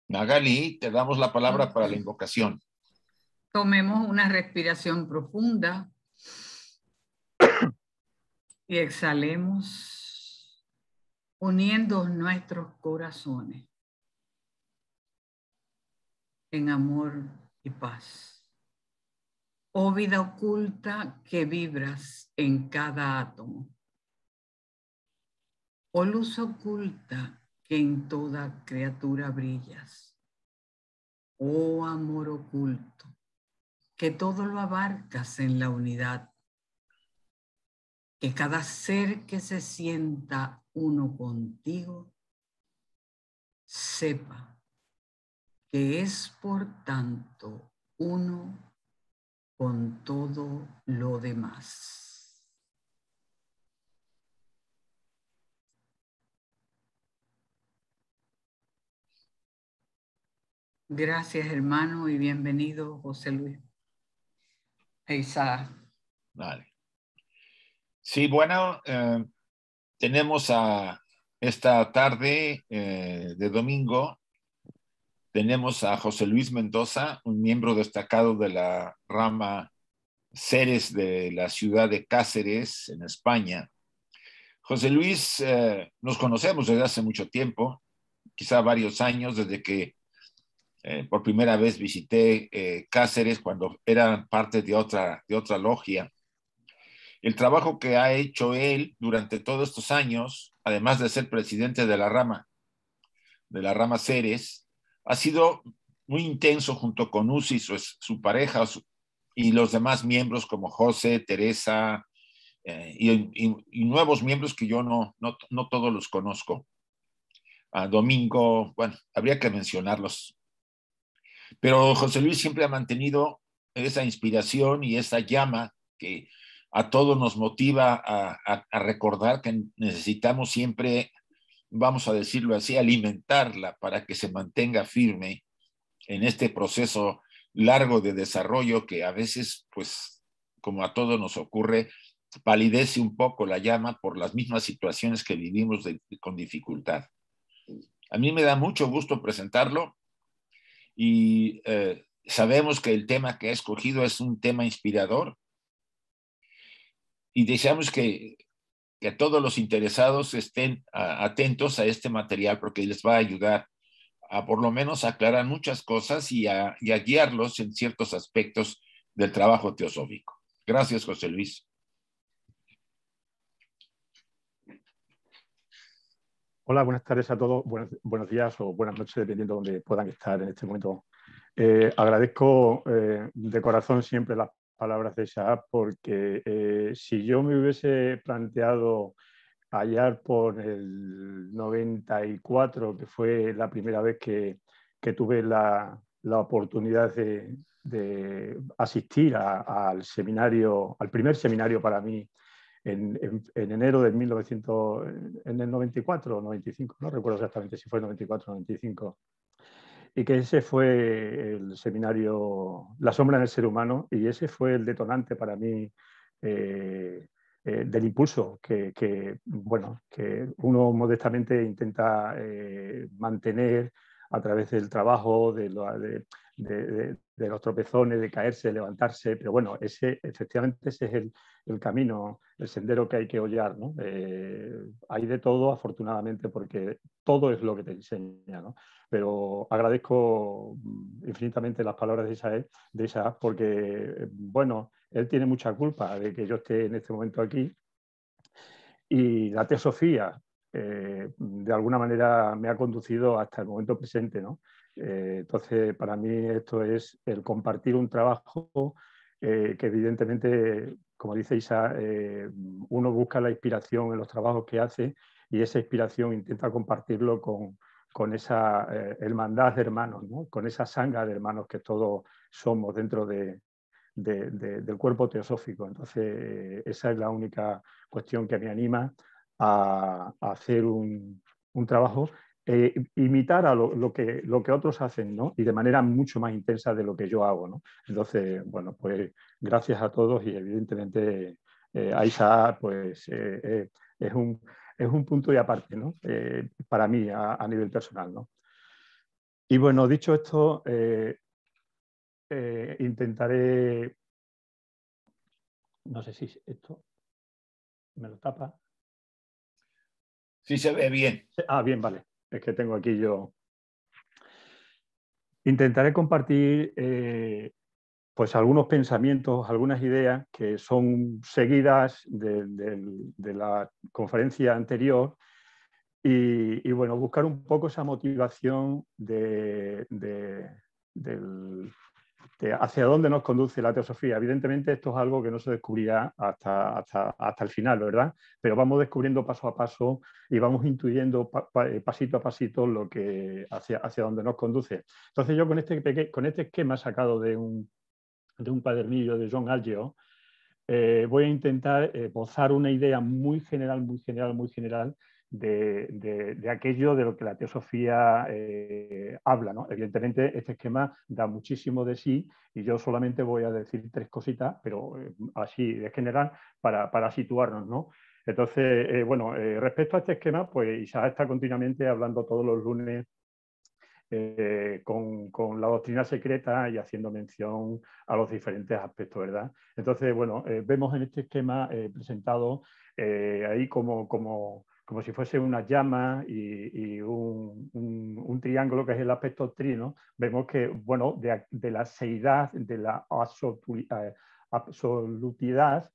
Magali, te damos la palabra para la invocación. Tomemos una respiración profunda y exhalemos, uniendo nuestros corazones en amor y paz. Oh vida oculta que vibras en cada átomo. Oh luz oculta que en toda criatura brillas. Oh amor oculto que todo lo abarcas en la unidad. Que cada ser que se sienta uno contigo sepa que es por tanto uno con todo lo demás. Gracias, hermano, y bienvenido, José Luis e Isaac. Vale. Sí, bueno, tenemos a esta tarde de domingo, tenemos a José Luis Mendoza, un miembro destacado de la rama Ceres de la ciudad de Cáceres, en España. José Luis, nos conocemos desde hace mucho tiempo, quizá varios años, desde que por primera vez visité Cáceres cuando eran parte de otra logia. El trabajo que ha hecho él durante todos estos años, además de ser presidente de la rama Ceres, ha sido muy intenso junto con Uzi, su pareja, y los demás miembros como José, Teresa, y nuevos miembros que yo no todos los conozco. Domingo, bueno, habría que mencionarlos. Pero José Luis siempre ha mantenido esa inspiración y esa llama que a todos nos motiva a recordar que necesitamos siempre, vamos a decirlo así, alimentarla para que se mantenga firme en este proceso largo de desarrollo que a veces, pues, como a todos nos ocurre, palidece un poco la llama por las mismas situaciones que vivimos con dificultad. A mí me da mucho gusto presentarlo y sabemos que el tema que ha escogido es un tema inspirador y deseamos que todos los interesados estén atentos a este material porque les va a ayudar a por lo menos aclarar muchas cosas y a guiarlos en ciertos aspectos del trabajo teosófico. Gracias, José Luis. Hola, buenas tardes a todos, buenos días o buenas noches, dependiendo de donde puedan estar en este momento. Agradezco de corazón siempre las palabras de Isaac, porque si yo me hubiese planteado allá por el 94, que fue la primera vez que tuve la oportunidad de asistir al seminario, al primer seminario para mí, en enero de 1900, en el 94 o 95, no recuerdo exactamente si fue el 94 o 95, y que ese fue el seminario La sombra en el ser humano, y ese fue el detonante para mí del impulso bueno, que uno modestamente intenta mantener a través del trabajo, de los tropezones, de caerse, levantarse, pero bueno, efectivamente ese es el camino, el sendero que hay que hollar, ¿no? Hay de todo, afortunadamente, porque todo es lo que te enseña, ¿no? Pero agradezco infinitamente las palabras de Isaac, porque, bueno, él tiene mucha culpa de que yo esté en este momento aquí, y la teosofía de alguna manera me ha conducido hasta el momento presente, ¿no? Entonces, para mí esto es el compartir un trabajo que evidentemente, como dice Isa, uno busca la inspiración en los trabajos que hace, y esa inspiración intenta compartirlo con esa hermandad de hermanos, ¿no? Con esa sangha de hermanos que todos somos dentro del cuerpo teosófico. Entonces, esa es la única cuestión que me anima a hacer un trabajo, imitar a lo que otros hacen, ¿no? Y de manera mucho más intensa de lo que yo hago, ¿no? Entonces, bueno, pues gracias a todos, y evidentemente Aisha, pues es un punto y aparte, ¿no? Para mí, a nivel personal, ¿no? Y bueno, dicho esto, intentaré, no sé si esto me lo tapa. Sí se ve bien. Ah, bien, vale. Es que tengo aquí yo. Intentaré compartir pues algunos pensamientos, algunas ideas que son seguidas de la conferencia anterior y, bueno, buscar un poco esa motivación de hacia dónde nos conduce la teosofía. Evidentemente esto es algo que no se descubrirá hasta el final, ¿verdad? Pero vamos descubriendo paso a paso y vamos intuyendo pasito a pasito lo que hacia dónde nos conduce. Entonces yo con este esquema sacado de un cuadernillo de John Algeo, voy a intentar bozar una idea muy general de aquello de lo que la teosofía habla, ¿no? Evidentemente, este esquema da muchísimo de sí y yo solamente voy a decir 3 cositas, pero así de general para situarnos, ¿no? Entonces, bueno, respecto a este esquema, pues Isaac está continuamente hablando todos los lunes con la doctrina secreta y haciendo mención a los diferentes aspectos, ¿verdad? Entonces, bueno, vemos en este esquema presentado ahí como si fuese una llama y un triángulo que es el aspecto trino. Vemos que, bueno, de la seidad, de la absolutidad,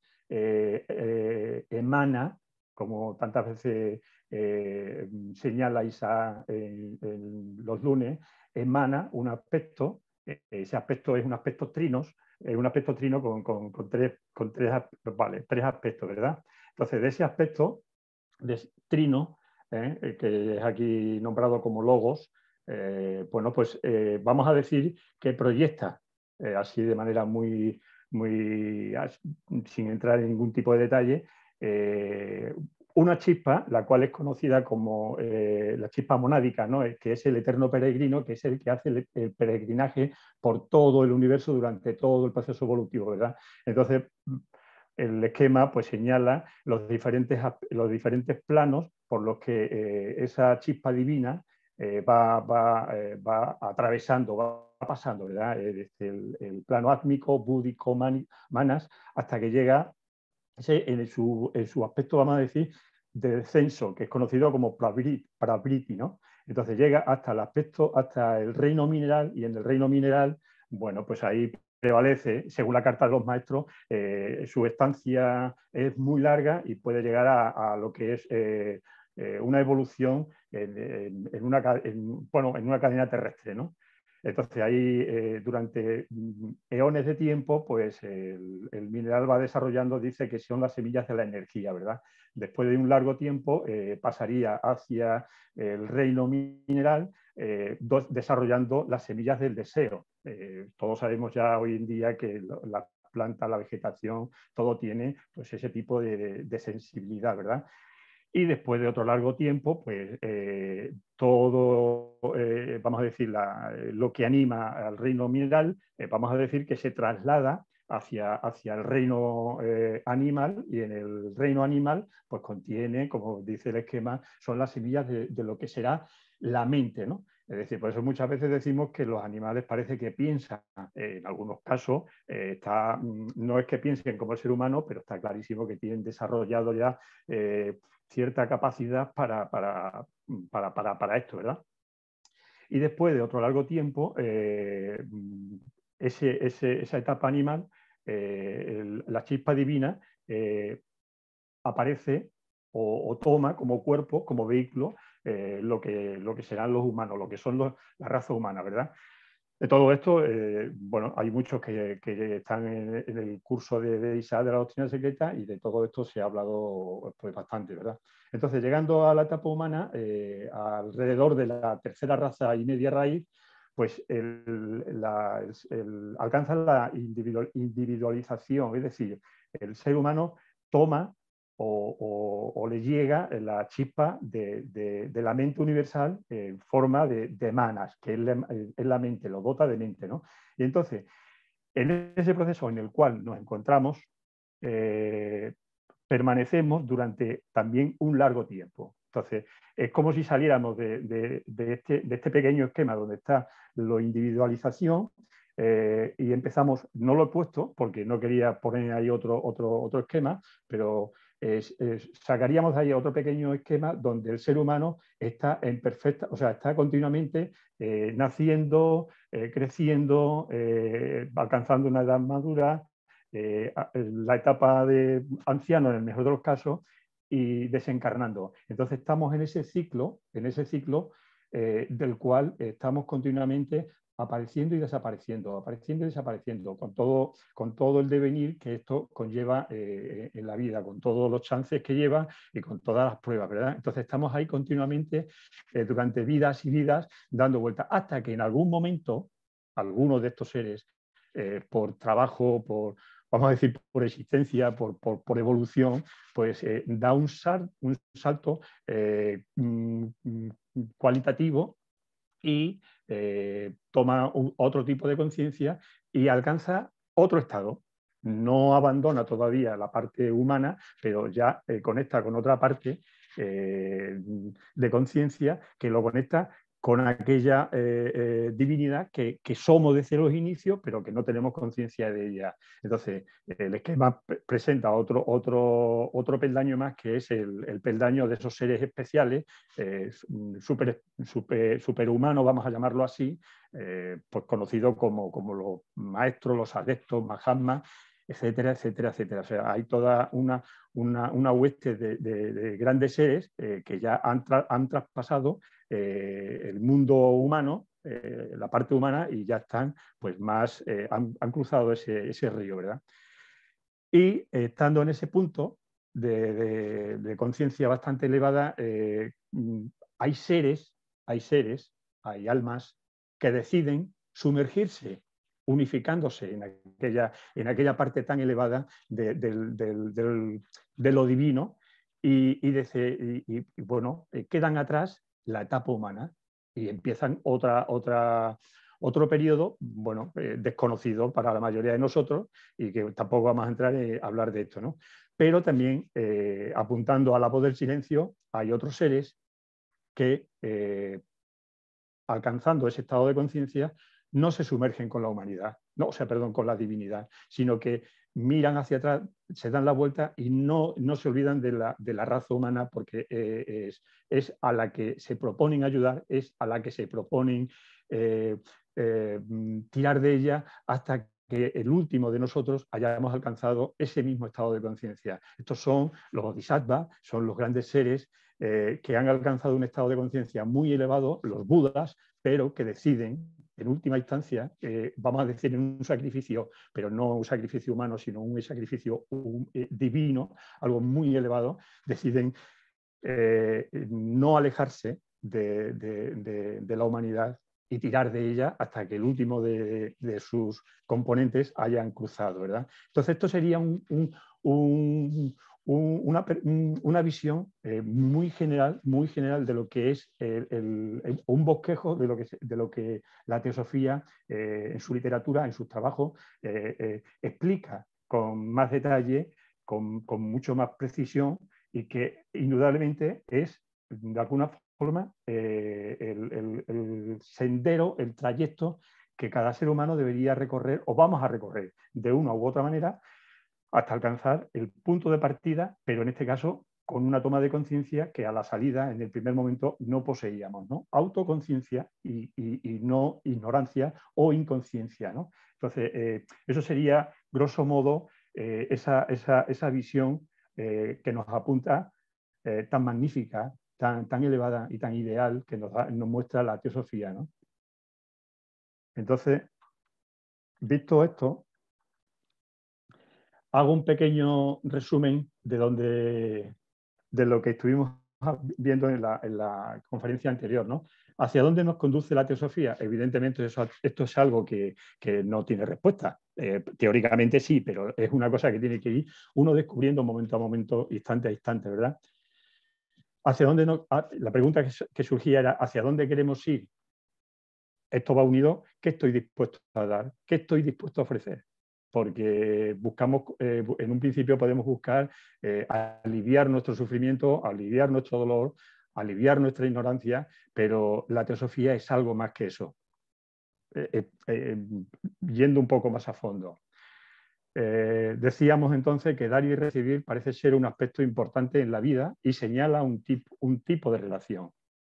emana, como tantas veces señala Isaac en los lunes, emana un aspecto, ese aspecto es un aspecto trinos, un aspecto trino con tres aspectos, ¿verdad? Entonces, de ese aspecto de trino, que es aquí nombrado como logos, bueno, pues vamos a decir que proyecta, así de manera muy sin entrar en ningún tipo de detalle, una chispa, la cual es conocida como la chispa monádica, ¿no? Que es el eterno peregrino, que es el que hace el peregrinaje por todo el universo durante todo el proceso evolutivo, ¿verdad? Entonces, el esquema pues señala los diferentes planos por los que esa chispa divina va atravesando, va pasando, ¿verdad? Desde el plano átmico, búdico, manas, hasta que llega en su aspecto, vamos a decir, de descenso, que es conocido como pravriti, ¿no? Entonces llega hasta el aspecto, hasta el reino mineral, y en el reino mineral, bueno, pues ahí prevalece, según la carta de los maestros, su estancia es muy larga y puede llegar a lo que es una evolución en una cadena terrestre, ¿no? Entonces ahí durante eones de tiempo, pues el mineral va desarrollando, dice que son las semillas de la energía, ¿verdad? Después de un largo tiempo pasaría hacia el reino mineral desarrollando las semillas del deseo. Todos sabemos ya hoy en día que la planta, la vegetación, todo tiene pues ese tipo de sensibilidad, ¿verdad? Y después de otro largo tiempo, pues todo, vamos a decir, lo que anima al reino mineral, vamos a decir que se traslada hacia el reino animal, y en el reino animal pues contiene, como dice el esquema, son las semillas de lo que será la mente, ¿no? Es decir, por eso muchas veces decimos que los animales parece que piensan, en algunos casos, no es que piensen como el ser humano, pero está clarísimo que tienen desarrollado ya cierta capacidad para esto, ¿verdad? Y después de otro largo tiempo, esa etapa animal, la chispa divina aparece o toma como cuerpo, como vehículo, lo que serán los humanos, lo que son la raza humana, ¿verdad? De todo esto, bueno, hay muchos que están en el curso de Isaac de la doctrina secreta, y de todo esto se ha hablado pues, bastante, ¿verdad? Entonces, llegando a la etapa humana, alrededor de la tercera raza y media raíz, pues alcanza la individualización, es decir, el ser humano toma o le llega la chispa de la mente universal en forma de manas, que es la mente, lo dota de mente, ¿no? Y entonces, en ese proceso en el cual nos encontramos, permanecemos durante también un largo tiempo. Entonces, es como si saliéramos de este pequeño esquema donde está la individualización y empezamos, no lo he puesto porque no quería poner ahí otro esquema, pero sacaríamos de ahí otro pequeño esquema donde el ser humano está en perfecta, o sea, está continuamente naciendo, creciendo, alcanzando una edad madura, la etapa de anciano en el mejor de los casos, y desencarnando. Entonces estamos en ese ciclo del cual estamos continuamente apareciendo y desapareciendo, con todo el devenir que esto conlleva en la vida, con todos los chances que lleva y con todas las pruebas, ¿verdad? Entonces estamos ahí continuamente durante vidas y vidas dando vueltas hasta que en algún momento algunos de estos seres, por trabajo, vamos a decir, por existencia, por evolución, pues da un salto cualitativo y toma otro tipo de conciencia y alcanza otro estado. No abandona todavía la parte humana, pero ya conecta con otra parte de conciencia que lo conecta con aquella divinidad que somos desde los inicios, pero que no tenemos conciencia de ella. Entonces, el esquema presenta otro peldaño más, que es el peldaño de esos seres especiales, superhumanos, vamos a llamarlo así, pues conocidos como los maestros, los adeptos, Mahatmas, etcétera, etcétera, etcétera. O sea, hay toda una hueste de grandes seres que ya han traspasado el mundo humano, la parte humana, y ya están, pues más, han cruzado ese río, ¿verdad? Y estando en ese punto de conciencia bastante elevada, hay seres, hay almas que deciden sumergirse, unificándose en aquella parte tan elevada de lo divino y bueno, quedan atrás la etapa humana y empiezan otro periodo, bueno, desconocido para la mayoría de nosotros y que tampoco vamos a entrar a hablar de esto, ¿no? Pero también, apuntando a la voz del silencio, hay otros seres que, alcanzando ese estado de conciencia, no se sumergen con la humanidad, no, o sea, perdón, con la divinidad, sino que miran hacia atrás, se dan la vuelta y no se olvidan de la raza humana, porque es a la que se proponen ayudar, es a la que se proponen tirar de ella hasta que el último de nosotros hayamos alcanzado ese mismo estado de conciencia. Estos son los bodhisattvas, son los grandes seres que han alcanzado un estado de conciencia muy elevado, los budas, pero que deciden, en última instancia, vamos a decir en un sacrificio, pero no un sacrificio humano, sino un sacrificio divino, algo muy elevado, deciden no alejarse de la humanidad y tirar de ella hasta que el último de sus componentes hayan cruzado, ¿verdad? Entonces esto sería una visión muy general de lo que es un bosquejo de lo que la teosofía en su literatura, en sus trabajos, explica con más detalle, con mucho más precisión, y que indudablemente es, de alguna forma, el sendero, el trayecto que cada ser humano debería recorrer, o vamos a recorrer de una u otra manera, hasta alcanzar el punto de partida, pero en este caso con una toma de conciencia que a la salida, en el primer momento, no poseíamos, ¿no? Autoconciencia y no ignorancia o inconsciencia, ¿no? Entonces, eso sería, grosso modo, esa visión que nos apunta, tan magnífica, tan elevada y tan ideal, que nos muestra la teosofía, ¿no? Entonces, visto esto, hago un pequeño resumen de lo que estuvimos viendo en la conferencia anterior, ¿no? ¿Hacia dónde nos conduce la teosofía? Evidentemente esto es algo que no tiene respuesta. Teóricamente sí, pero es una cosa que tiene que ir uno descubriendo momento a momento, instante a instante, ¿verdad? ¿Hacia dónde la pregunta que surgía era ¿hacia dónde queremos ir? Esto va unido, ¿qué estoy dispuesto a dar? ¿Qué estoy dispuesto a ofrecer? Porque buscamos, en un principio podemos buscar aliviar nuestro sufrimiento, aliviar nuestro dolor, aliviar nuestra ignorancia, pero la teosofía es algo más que eso. Yendo un poco más a fondo. Decíamos entonces que dar y recibir parece ser un aspecto importante en la vida y señala un tipo de relación.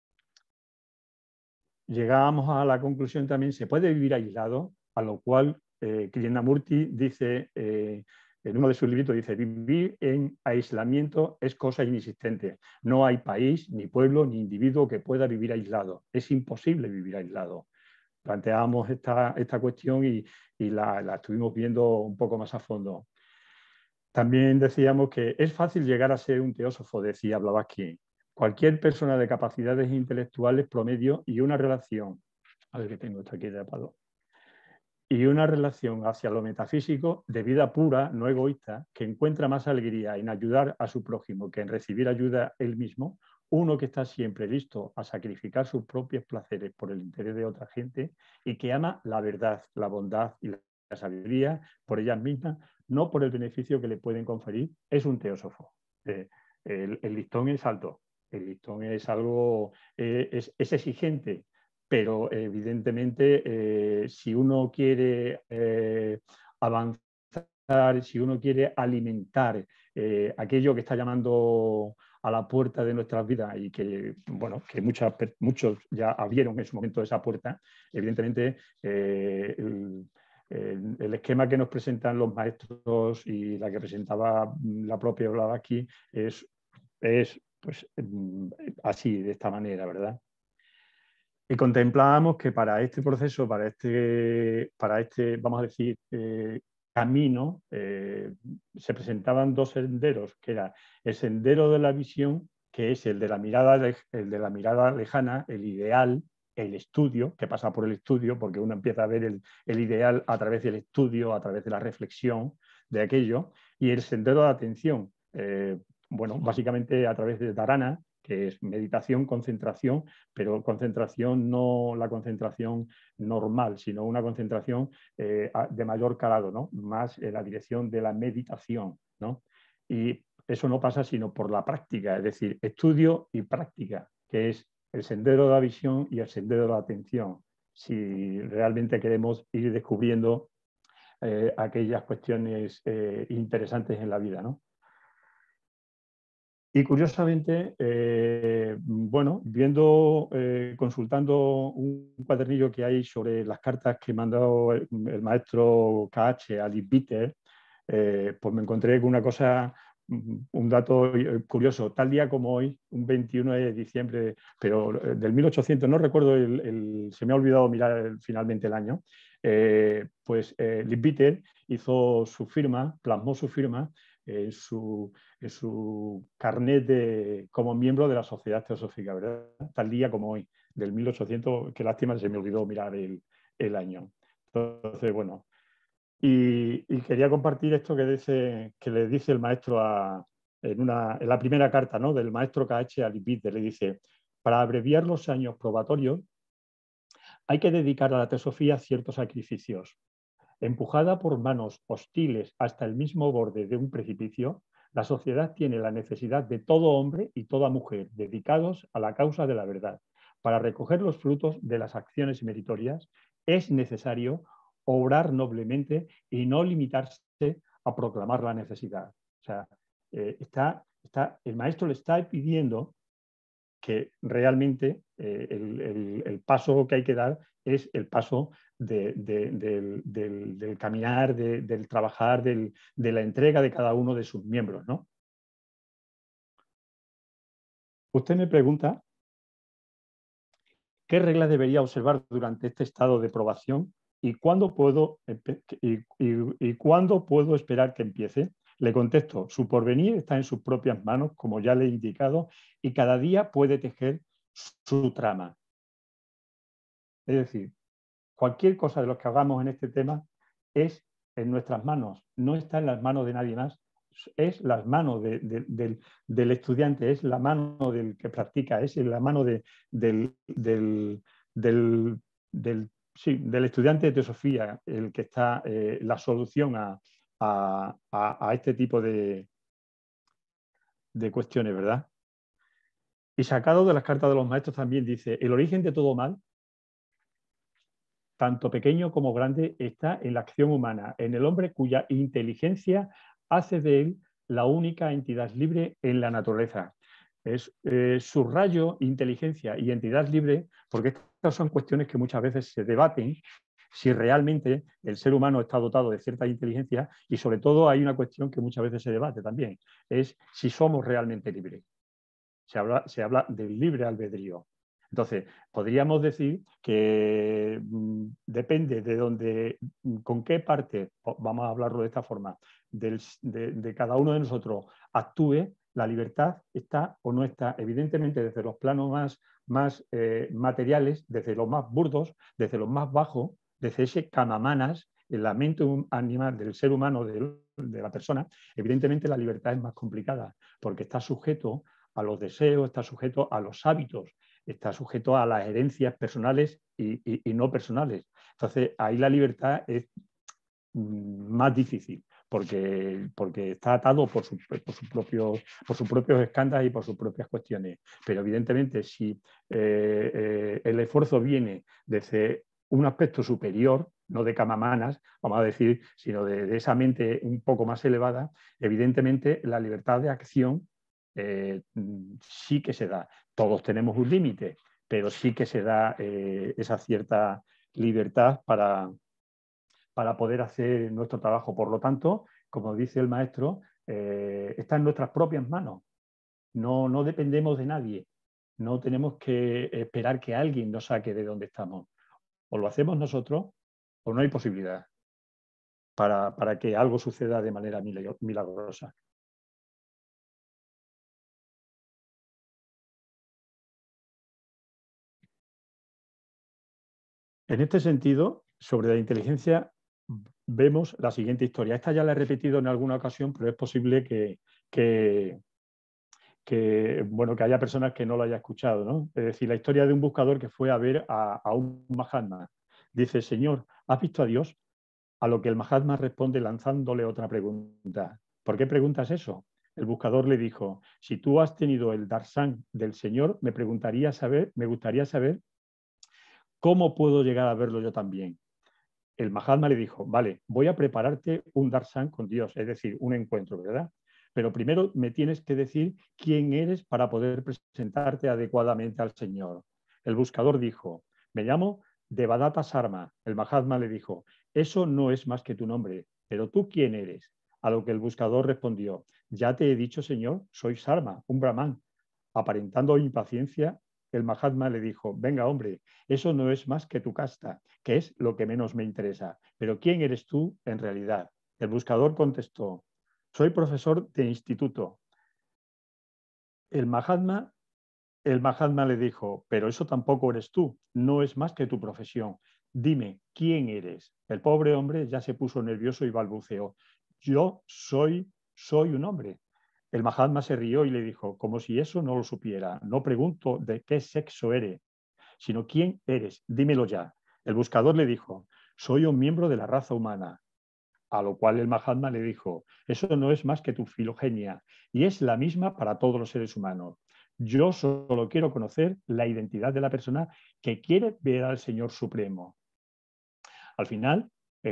Llegábamos a la conclusión también, se puede vivir aislado, a lo cual Krishnamurti dice, en uno de sus libritos dice, vivir en aislamiento es cosa inexistente. No hay país, ni pueblo, ni individuo que pueda vivir aislado. Es imposible vivir aislado. Planteábamos esta cuestión y la estuvimos viendo un poco más a fondo. También decíamos que es fácil llegar a ser un teósofo, decía Blavatsky. Cualquier persona de capacidades intelectuales promedio y una relación, a ver que tengo esto aquí de tapado, y una relación hacia lo metafísico de vida pura, no egoísta, que encuentra más alegría en ayudar a su prójimo que en recibir ayuda él mismo, uno que está siempre listo a sacrificar sus propios placeres por el interés de otra gente y que ama la verdad, la bondad y la sabiduría por ellas mismas, no por el beneficio que le pueden conferir, es un teósofo. El listón es alto, el listón es algo, es exigente, pero evidentemente si uno quiere avanzar, si uno quiere alimentar aquello que está llamando a la puerta de nuestras vidas y que, bueno, que muchos ya abrieron en su momento esa puerta, evidentemente el esquema que nos presentan los maestros y la que presentaba la propia Blavatsky es pues, así, de esta manera, ¿verdad? Y contemplábamos que para este proceso, para este vamos a decir, camino, se presentaban dos senderos, que era el sendero de la visión, que es el de la mirada lejana, el ideal, el estudio, que pasa por el estudio, porque uno empieza a ver el ideal a través del estudio, a través de la reflexión de aquello, y el sendero de la atención, bueno, básicamente a través de Dharana, que es meditación, concentración, pero concentración no la concentración normal, sino una concentración de mayor calado, ¿no? Más en la dirección de la meditación, ¿no? Y eso no pasa sino por la práctica, es decir, estudio y práctica, que es el sendero de la visión y el sendero de la atención, si realmente queremos ir descubriendo aquellas cuestiones interesantes en la vida, ¿no? Y curiosamente, bueno, consultando un cuadernillo que hay sobre las cartas que mandó el maestro KH a Lee Bitter, pues me encontré con una cosa, un dato curioso. Tal día como hoy, un 21 de diciembre, pero del 1800, no recuerdo, se me ha olvidado mirar finalmente el año, pues Lee Bitter hizo su firma, plasmó su firma en su carnet como miembro de la Sociedad Teosófica, ¿verdad? Tal día como hoy, del 1800, qué lástima, se me olvidó mirar el año. Entonces, bueno, y quería compartir esto que le dice el maestro en la primera carta, ¿no?, del maestro KH a Lee Bitter, le dice: para abreviar los años probatorios hay que dedicar a la teosofía ciertos sacrificios. Empujada por manos hostiles hasta el mismo borde de un precipicio, la sociedad tiene la necesidad de todo hombre y toda mujer dedicados a la causa de la verdad. Para recoger los frutos de las acciones meritorias es necesario obrar noblemente y no limitarse a proclamar la necesidad. O sea, el maestro le está pidiendo que realmente el paso que hay que dar es el paso del caminar, del trabajar, de la entrega de cada uno de sus miembros, ¿no? Usted me pregunta qué reglas debería observar durante este estado de probación y cuándo puedo esperar que empiece. Le contesto: su porvenir está en sus propias manos, como ya le he indicado, y cada día puede tejer su trama. Es decir, cualquier cosa de lo que hagamos en este tema es en nuestras manos, no está en las manos de nadie más, es las manos del estudiante, es la mano del que practica, es la mano del estudiante de teosofía el que está la solución a este tipo de cuestiones, ¿verdad? Y sacado de las cartas de los maestros también dice, el origen de todo mal, tanto pequeño como grande, está en la acción humana, en el hombre cuya inteligencia hace de él la única entidad libre en la naturaleza. Subrayo inteligencia y entidad libre porque estas son cuestiones que muchas veces se debaten si realmente el ser humano está dotado de cierta inteligencia, y sobre todo hay una cuestión que muchas veces se debate también, es si somos realmente libres. Se habla del libre albedrío. Entonces, podríamos decir que depende de dónde, con qué parte, vamos a hablarlo de esta forma, de cada uno de nosotros actúe, la libertad está o no está. Evidentemente, desde los planos más materiales, desde los más burdos, desde los más bajos, desde ese camamanas, en la mente animal del ser humano, de la persona, evidentemente la libertad es más complicada, porque está sujeto a los deseos, está sujeto a los hábitos, está sujeto a las herencias personales y no personales. Entonces, ahí la libertad es más difícil, porque está atado por sus propios escándalos y por sus propias cuestiones. Pero evidentemente, si el esfuerzo viene desde un aspecto superior, no de camamanas, vamos a decir, sino de esa mente un poco más elevada, evidentemente la libertad de acción sí que se da. Todos tenemos un límite, pero sí que se da esa cierta libertad para poder hacer nuestro trabajo. Por lo tanto, como dice el maestro, está en nuestras propias manos. No dependemos de nadie. No tenemos que esperar que alguien nos saque de donde estamos. O lo hacemos nosotros o no hay posibilidad para que algo suceda de manera milagrosa. En este sentido, sobre la inteligencia, vemos la siguiente historia. Esta ya la he repetido en alguna ocasión, pero es posible que haya personas que no lo hayan escuchado, ¿no? Es decir, la historia de un buscador que fue a ver a un Mahatma. Dice, Señor, ¿has visto a Dios? A lo que el Mahatma responde lanzándole otra pregunta. ¿Por qué preguntas eso? El buscador le dijo, si tú has tenido el darshan del Señor, me gustaría saber cómo puedo llegar a verlo yo también. El Mahatma le dijo, vale, voy a prepararte un darshan con Dios, es decir, un encuentro, ¿verdad? Pero primero me tienes que decir quién eres para poder presentarte adecuadamente al Señor. El buscador dijo, me llamo Devadatta Sarma. El Mahatma le dijo, eso no es más que tu nombre, pero ¿tú quién eres? A lo que el buscador respondió, ya te he dicho, Señor, soy Sarma, un brahman. Aparentando impaciencia, el Mahatma le dijo, venga hombre, eso no es más que tu casta, que es lo que menos me interesa. Pero ¿quién eres tú en realidad? El buscador contestó, soy profesor de instituto. El Mahatma le dijo, pero eso tampoco eres tú, no es más que tu profesión. Dime, ¿quién eres? El pobre hombre ya se puso nervioso y balbuceó, yo soy un hombre. El Mahatma se rió y le dijo, como si eso no lo supiera, no pregunto de qué sexo eres, sino quién eres, dímelo ya. El buscador le dijo, soy un miembro de la raza humana. A lo cual el Mahatma le dijo, eso no es más que tu filogenia y es la misma para todos los seres humanos. Yo solo quiero conocer la identidad de la persona que quiere ver al Señor Supremo. Al final,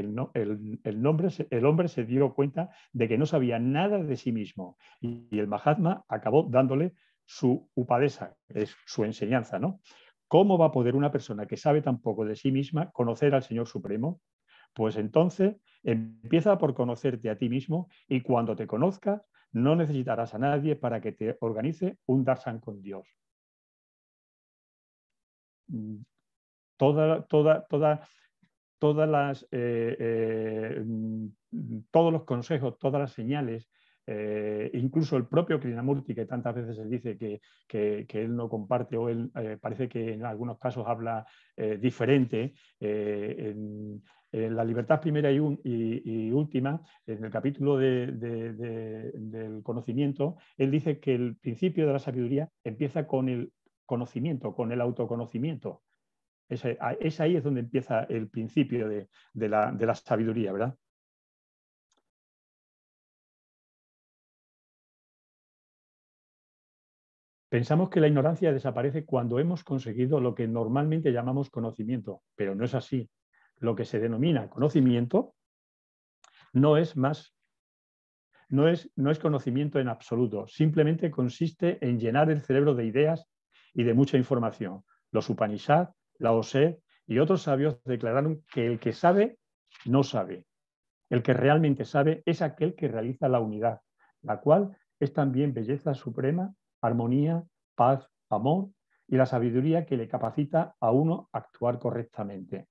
el hombre se dio cuenta de que no sabía nada de sí mismo y el Mahatma acabó dándole su upadesa, es su enseñanza, ¿no? ¿Cómo va a poder una persona que sabe tan poco de sí misma conocer al Señor Supremo? Pues entonces empieza por conocerte a ti mismo y cuando te conozcas no necesitarás a nadie para que te organice un darshan con Dios. Todos los consejos, todas las señales, incluso el propio Krishnamurti, que tantas veces se dice que él no comparte o él parece que en algunos casos habla diferente, en La libertad primera y última, en el capítulo del conocimiento, él dice que el principio de la sabiduría empieza con el conocimiento, con el autoconocimiento. Ahí es donde empieza el principio de la sabiduría, ¿verdad? Pensamos que la ignorancia desaparece cuando hemos conseguido lo que normalmente llamamos conocimiento, pero no es así. Lo que se denomina conocimiento no es conocimiento en absoluto, simplemente consiste en llenar el cerebro de ideas y de mucha información. Los Upanishad, Lao Tse y otros sabios declararon que el que sabe, no sabe. El que realmente sabe es aquel que realiza la unidad, la cual es también belleza suprema, armonía, paz, amor y la sabiduría que le capacita a uno a actuar correctamente.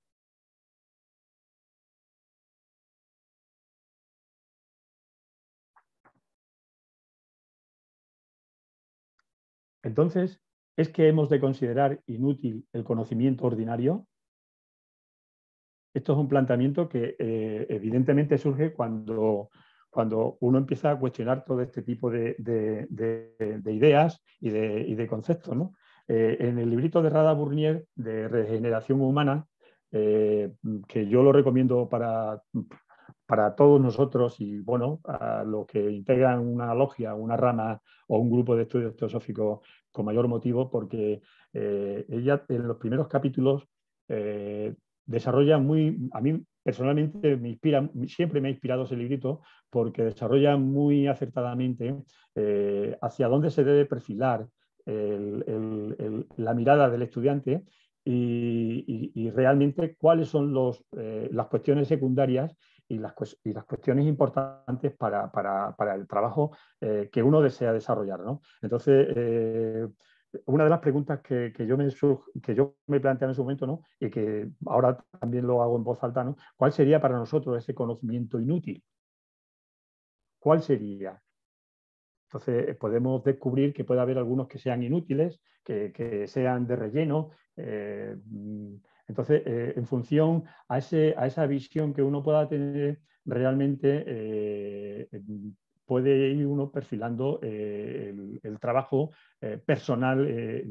Entonces, ¿es que hemos de considerar inútil el conocimiento ordinario? Esto es un planteamiento que evidentemente surge cuando uno empieza a cuestionar todo este tipo de ideas y de conceptos, ¿no? En el librito de Rada Burnier de Regeneración Humana, que yo lo recomiendo para todos nosotros y, bueno, a los que integran una logia, una rama o un grupo de estudios teosóficos con mayor motivo, porque ella en los primeros capítulos desarrolla a mí personalmente me inspira, siempre me ha inspirado ese librito porque desarrolla muy acertadamente hacia dónde se debe perfilar la mirada del estudiante y realmente cuáles son las cuestiones secundarias y las cuestiones importantes para el trabajo que uno desea desarrollar, ¿no? Entonces, una de las preguntas que yo me planteé en ese momento, ¿no? Y que ahora también lo hago en voz alta, ¿no? ¿Cuál sería para nosotros ese conocimiento inútil? ¿Cuál sería? Entonces, podemos descubrir que puede haber algunos que sean inútiles, que sean de relleno. Entonces, en función a esa visión que uno pueda tener, realmente puede ir uno perfilando el trabajo personal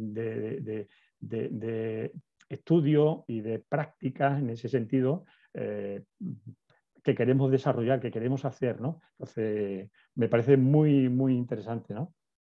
de estudio y de prácticas en ese sentido que queremos desarrollar, que queremos hacer, ¿no? Entonces, me parece muy, muy interesante, ¿no?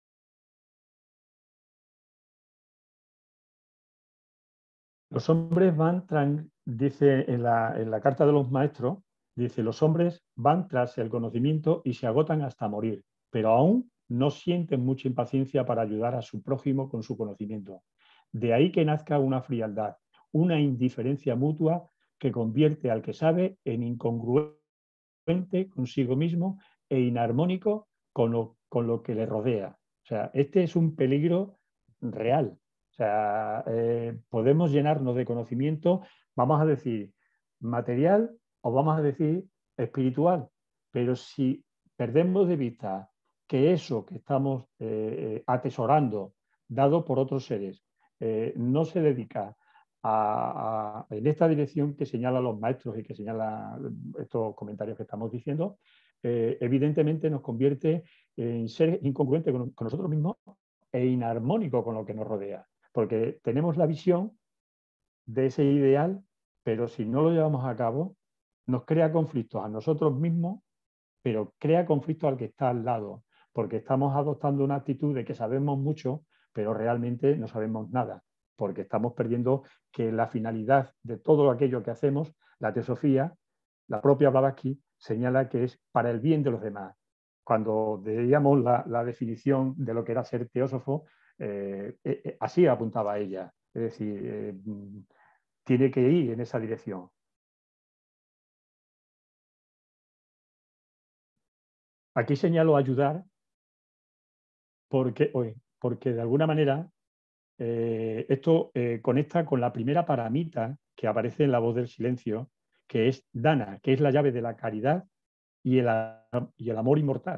Los hombres dice en la Carta de los Maestros, dice, los hombres van tras el conocimiento y se agotan hasta morir, pero aún no sienten mucha impaciencia para ayudar a su prójimo con su conocimiento. De ahí que nazca una frialdad, una indiferencia mutua que convierte al que sabe en incongruente consigo mismo e inarmónico con lo que le rodea. O sea, este es un peligro real. O sea, podemos llenarnos de conocimiento, vamos a decir, material o vamos a decir espiritual, pero si perdemos de vista que eso que estamos atesorando, dado por otros seres, no se dedica en esta dirección que señalan los maestros y que señalan estos comentarios que estamos diciendo, evidentemente nos convierte en seres incongruentes con nosotros mismos e inarmónico con lo que nos rodea, porque tenemos la visión de ese ideal, pero si no lo llevamos a cabo, nos crea conflictos a nosotros mismos, pero crea conflictos al que está al lado, porque estamos adoptando una actitud de que sabemos mucho, pero realmente no sabemos nada, porque estamos perdiendo que la finalidad de todo aquello que hacemos, la teosofía, la propia Blavatsky, señala que es para el bien de los demás. Cuando veíamos la definición de lo que era ser teósofo, así apuntaba ella. Es decir, tiene que ir en esa dirección. Aquí señalo ayudar porque de alguna manera esto conecta con la primera paramita que aparece en La Voz del Silencio, que es Dana, que es la llave de la caridad y el amor inmortal.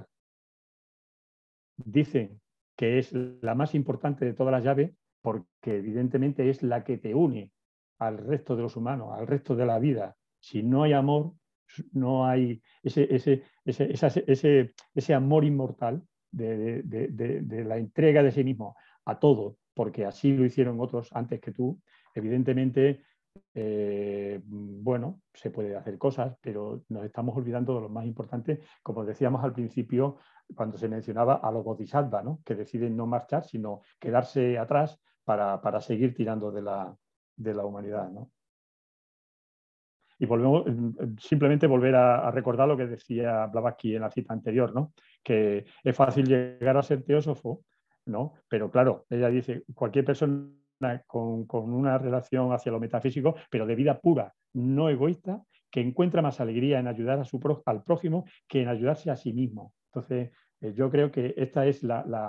Dicen que es la más importante de todas las llaves porque evidentemente es la que te une al resto de los humanos, al resto de la vida. Si no hay amor, no hay ese amor inmortal de la entrega de sí mismo a todo, porque así lo hicieron otros antes que tú. Evidentemente bueno, se puede hacer cosas, pero nos estamos olvidando de lo más importante, como decíamos al principio, cuando se mencionaba a los bodhisattvas, ¿no? Que deciden no marchar, sino quedarse atrás para seguir tirando de la humanidad, ¿no? Y volvemos, simplemente volver a recordar lo que decía Blavatsky en la cita anterior, ¿no? Que es fácil llegar a ser teósofo, ¿no? Pero claro, ella dice, cualquier persona con una relación hacia lo metafísico, pero de vida pura, no egoísta, que encuentra más alegría en ayudar al prójimo que en ayudarse a sí mismo. Entonces, yo creo que esta es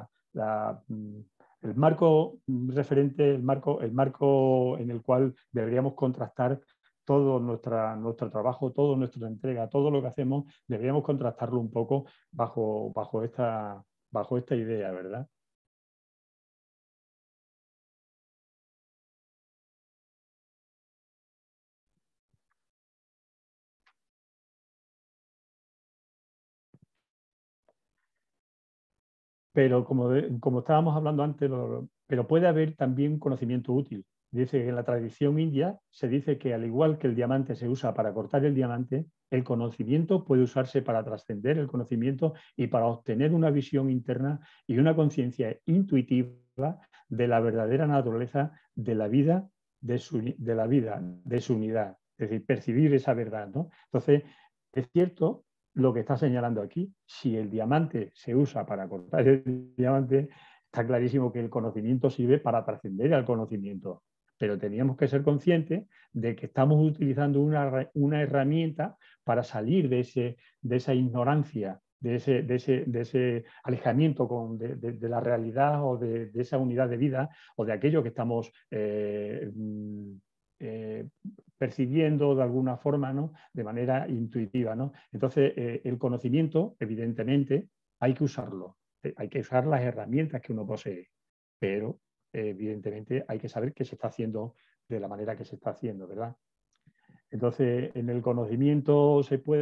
el marco referente, el marco en el cual deberíamos contrastar todo nuestro trabajo, toda nuestra entrega, todo lo que hacemos, deberíamos contrastarlo un poco bajo esta idea, ¿verdad? Pero como estábamos hablando antes, pero puede haber también conocimiento útil. Dice que en la tradición india se dice que al igual que el diamante se usa para cortar el diamante, el conocimiento puede usarse para trascender el conocimiento y para obtener una visión interna y una conciencia intuitiva de la verdadera naturaleza de la vida, de su unidad. Es decir, percibir esa verdad, ¿no? Entonces, es cierto lo que está señalando aquí. Si el diamante se usa para cortar el diamante, está clarísimo que el conocimiento sirve para trascender al conocimiento. Pero teníamos que ser conscientes de que estamos utilizando una herramienta para salir de esa ignorancia, de ese alejamiento de la realidad o de esa unidad de vida o de aquello que estamos percibiendo de alguna forma, ¿no? De manera intuitiva, ¿no? Entonces, el conocimiento, evidentemente, hay que usarlo, hay que usar las herramientas que uno posee, pero evidentemente hay que saber qué se está haciendo de la manera que se está haciendo, ¿verdad? Entonces, en el conocimiento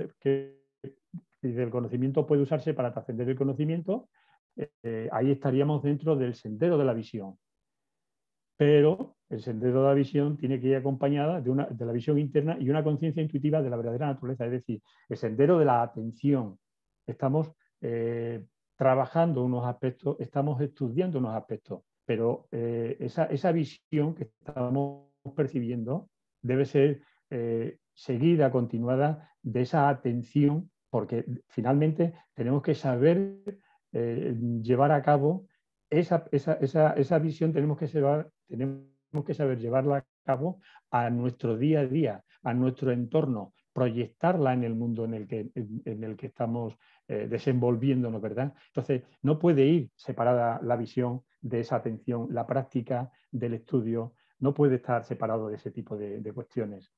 el conocimiento puede usarse para trascender el conocimiento, ahí estaríamos dentro del sendero de la visión. Pero el sendero de la visión tiene que ir acompañada de la visión interna y una conciencia intuitiva de la verdadera naturaleza, es decir, el sendero de la atención. Estamos trabajando unos aspectos, estamos estudiando unos aspectos, pero esa visión que estamos percibiendo debe ser seguida, continuada de esa atención, porque finalmente tenemos que saber llevar a cabo esa visión, tenemos que saber llevarla a cabo a nuestro día a día, a nuestro entorno, proyectarla en el mundo en el que estamos desenvolviéndonos, ¿verdad? Entonces, no puede ir separada la visión de esa atención, la práctica del estudio, no puede estar separado de ese tipo de cuestiones.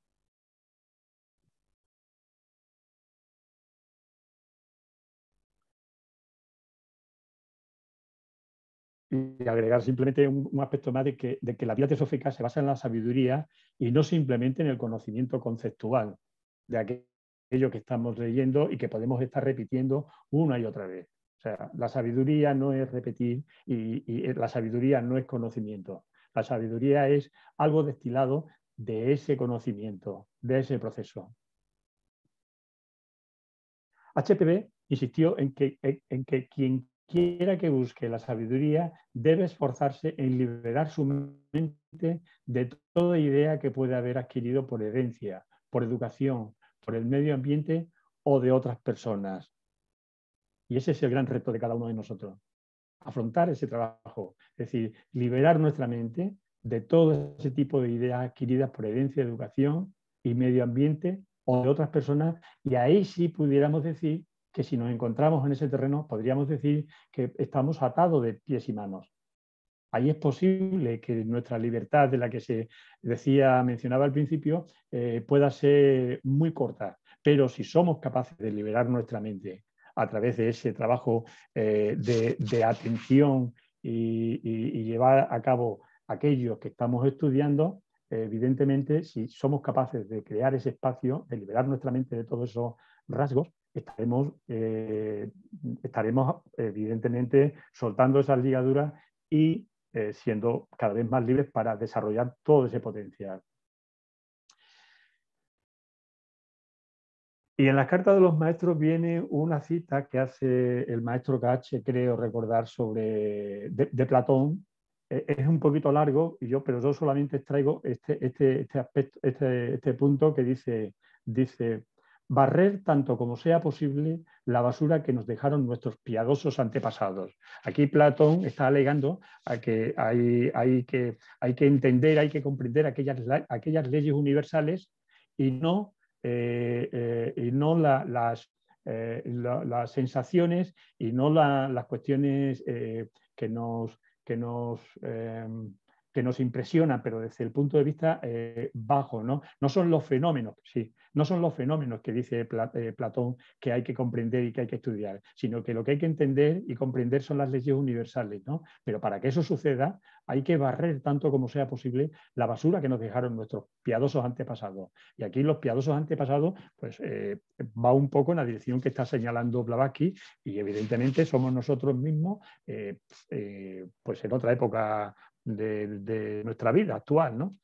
Y agregar simplemente un aspecto más de que la vida teosófica se basa en la sabiduría y no simplemente en el conocimiento conceptual de aquello que estamos leyendo y que podemos estar repitiendo una y otra vez. O sea, la sabiduría no es repetir y la sabiduría no es conocimiento. La sabiduría es algo destilado de ese conocimiento, de ese proceso. HPB insistió en que quien quiera que busque la sabiduría debe esforzarse en liberar su mente de toda idea que pueda haber adquirido por herencia, por educación, por el medio ambiente o de otras personas. Y ese es el gran reto de cada uno de nosotros, afrontar ese trabajo, es decir, liberar nuestra mente de todo ese tipo de ideas adquiridas por herencia, educación y medio ambiente o de otras personas, y ahí sí pudiéramos decir que si nos encontramos en ese terreno, podríamos decir que estamos atados de pies y manos. Ahí es posible que nuestra libertad, de la que se mencionaba al principio, pueda ser muy corta, pero si somos capaces de liberar nuestra mente a través de ese trabajo de atención y llevar a cabo aquello que estamos estudiando, evidentemente, si somos capaces de crear ese espacio, de liberar nuestra mente de todos esos rasgos, estaremos evidentemente soltando esas ligaduras y siendo cada vez más libres para desarrollar todo ese potencial. Y en las cartas de los maestros viene una cita que hace el maestro Cache, creo recordar, de Platón. Es un poquito largo, pero yo solamente extraigo este punto que dice, barrer tanto como sea posible la basura que nos dejaron nuestros piadosos antepasados. Aquí Platón está alegando a que hay que entender, hay que comprender aquellas leyes universales y no las sensaciones y no las cuestiones que nos impresionan, pero desde el punto de vista bajo, ¿no? No son los fenómenos, sí, no son los fenómenos que dice Platón que hay que comprender y que hay que estudiar, sino que lo que hay que entender y comprender son las leyes universales, ¿no? Pero para que eso suceda hay que barrer tanto como sea posible la basura que nos dejaron nuestros piadosos antepasados. Y aquí los piadosos antepasados pues, va un poco en la dirección que está señalando Blavatsky y evidentemente somos nosotros mismos pues en otra época de nuestra vida actual, ¿no?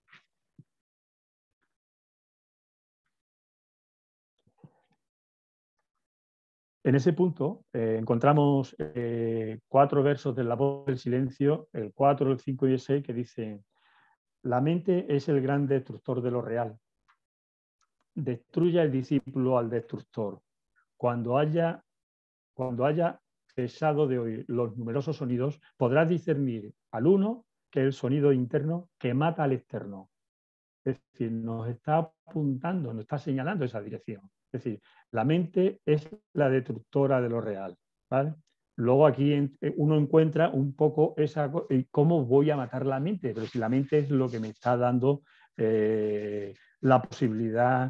En ese punto encontramos 4 versos del La Voz del Silencio, el 4, el 5 y el 6, que dicen: la mente es el gran destructor de lo real. Destruya el discípulo al destructor. Cuando haya cesado de oír los numerosos sonidos, podrás discernir al uno, que es el sonido interno, que mata al externo. Es decir, nos está apuntando, nos está señalando esa dirección. Es decir, la mente es la destructora de lo real, ¿vale? Luego aquí uno encuentra un poco cómo voy a matar la mente, pero si la mente es lo que me está dando la posibilidad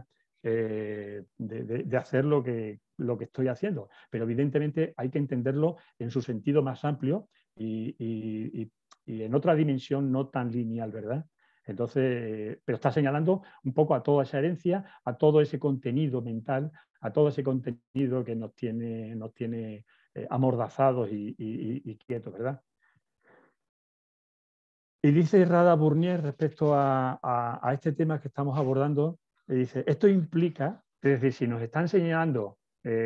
de hacer lo que estoy haciendo. Pero evidentemente hay que entenderlo en su sentido más amplio y en otra dimensión no tan lineal, ¿verdad? Entonces, pero está señalando un poco a toda esa herencia, a todo ese contenido mental, a todo ese contenido que nos tiene amordazados y quietos, ¿verdad? Y dice Rada Burnier respecto a este tema que estamos abordando, dice, esto implica, es decir, si nos están señalando,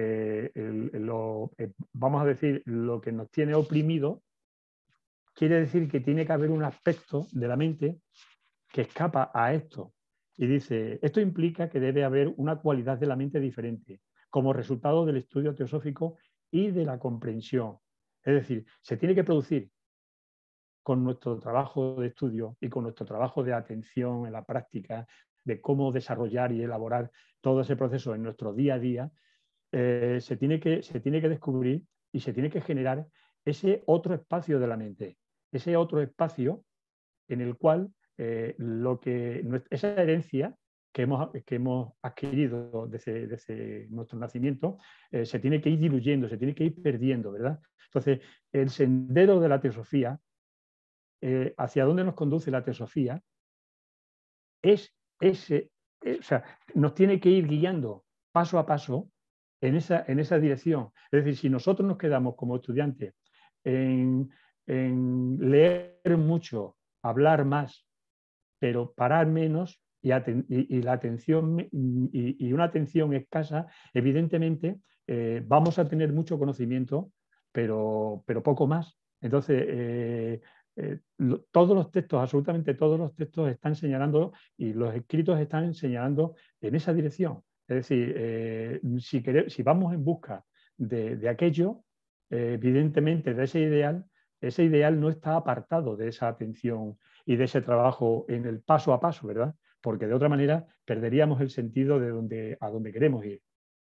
vamos a decir, lo que nos tiene oprimido, quiere decir que tiene que haber un aspecto de la mente que escapa a esto. Y dice, esto implica que debe haber una cualidad de la mente diferente, como resultado del estudio teosófico y de la comprensión. Es decir, se tiene que producir con nuestro trabajo de estudio y con nuestro trabajo de atención en la práctica, de cómo desarrollar y elaborar todo ese proceso en nuestro día a día, se tiene que descubrir y se tiene que generar ese otro espacio de la mente, ese otro espacio en el cual esa herencia que hemos adquirido desde nuestro nacimiento se tiene que ir diluyendo, se tiene que ir perdiendo, ¿verdad? Entonces, el sendero de la teosofía, hacia dónde nos conduce la teosofía, es ese, o sea, nos tiene que ir guiando paso a paso en esa dirección. Es decir, si nosotros nos quedamos como estudiantes en leer mucho, hablar más, pero parar menos y la atención y una atención escasa, evidentemente vamos a tener mucho conocimiento, pero poco más. Entonces, todos los textos, absolutamente todos los textos están señalando y los escritos están señalando en esa dirección. Es decir, si vamos en busca de aquello, evidentemente de ese ideal no está apartado de esa atención y de ese trabajo en el paso a paso, ¿verdad? Porque de otra manera perderíamos el sentido de a donde queremos ir.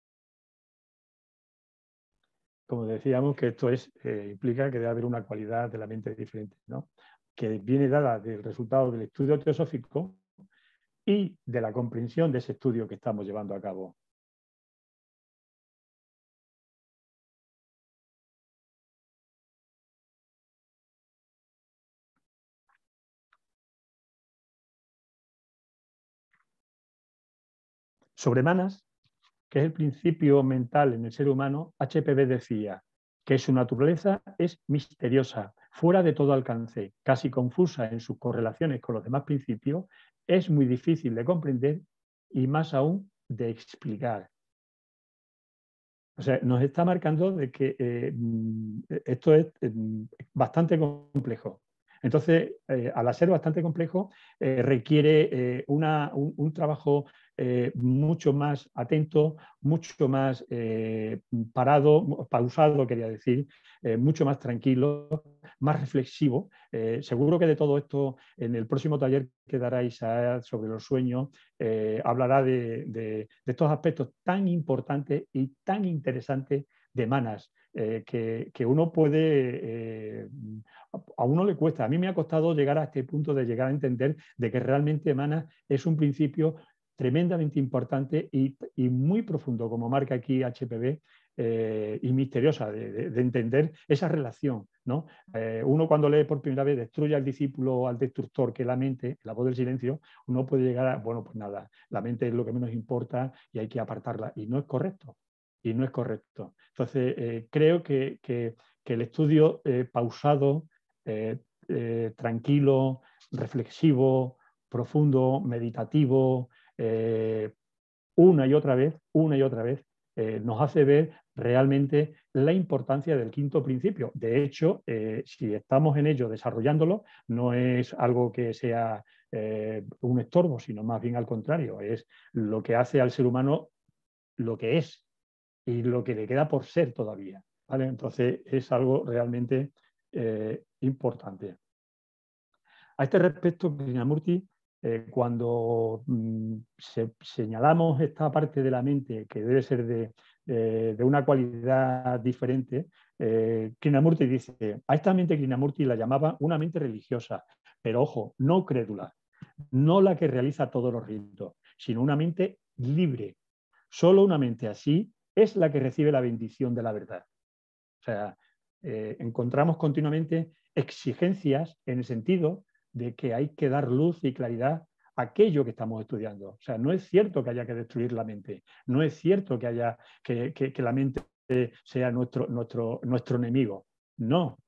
Como decíamos, que esto implica que debe haber una cualidad de la mente diferente, ¿no? Que viene dada del resultado del estudio teosófico y de la comprensión de ese estudio que estamos llevando a cabo. Sobre Manas, que es el principio mental en el ser humano, HPB decía que su naturaleza es misteriosa, fuera de todo alcance, casi confusa en sus correlaciones con los demás principios, es muy difícil de comprender y más aún de explicar. O sea, nos está marcando de que esto es bastante complejo. Entonces, al ser bastante complejo, requiere un trabajo mucho más atento, mucho más pausado, quería decir, mucho más tranquilo, más reflexivo. Seguro que de todo esto, en el próximo taller que dará Isaac sobre los sueños, hablará de estos aspectos tan importantes y tan interesantes de Manas, que uno puede, a uno le cuesta. A mí me ha costado llegar a este punto de llegar a entender de que realmente Manas es un principio tremendamente importante y muy profundo, como marca aquí HPB, y misteriosa, de entender esa relación, ¿no? Uno cuando lee por primera vez destruye al discípulo o al destructor, que es la mente, la voz del silencio, uno puede llegar a, bueno, pues nada, la mente es lo que menos importa y hay que apartarla. Y no es correcto. Y no es correcto. Entonces, creo que el estudio pausado, tranquilo, reflexivo, profundo, meditativo, una y otra vez, nos hace ver realmente la importancia del quinto principio. De hecho, si estamos en ello desarrollándolo, no es algo que sea un estorbo, sino más bien al contrario, es lo que hace al ser humano lo que es y lo que le queda por ser todavía, ¿vale? Entonces, es algo realmente importante. A este respecto, Krishnamurti, cuando señalamos esta parte de la mente que debe ser de una cualidad diferente, Krishnamurti dice, a esta mente Krishnamurti la llamaba una mente religiosa, pero ojo, no crédula, no la que realiza todos los ritos, sino una mente libre. Solo una mente así es la que recibe la bendición de la verdad. O sea, encontramos continuamente exigencias en el sentido de que hay que dar luz y claridad a aquello que estamos estudiando. O sea, no es cierto que haya que destruir la mente, no es cierto que haya que la mente sea nuestro enemigo. No,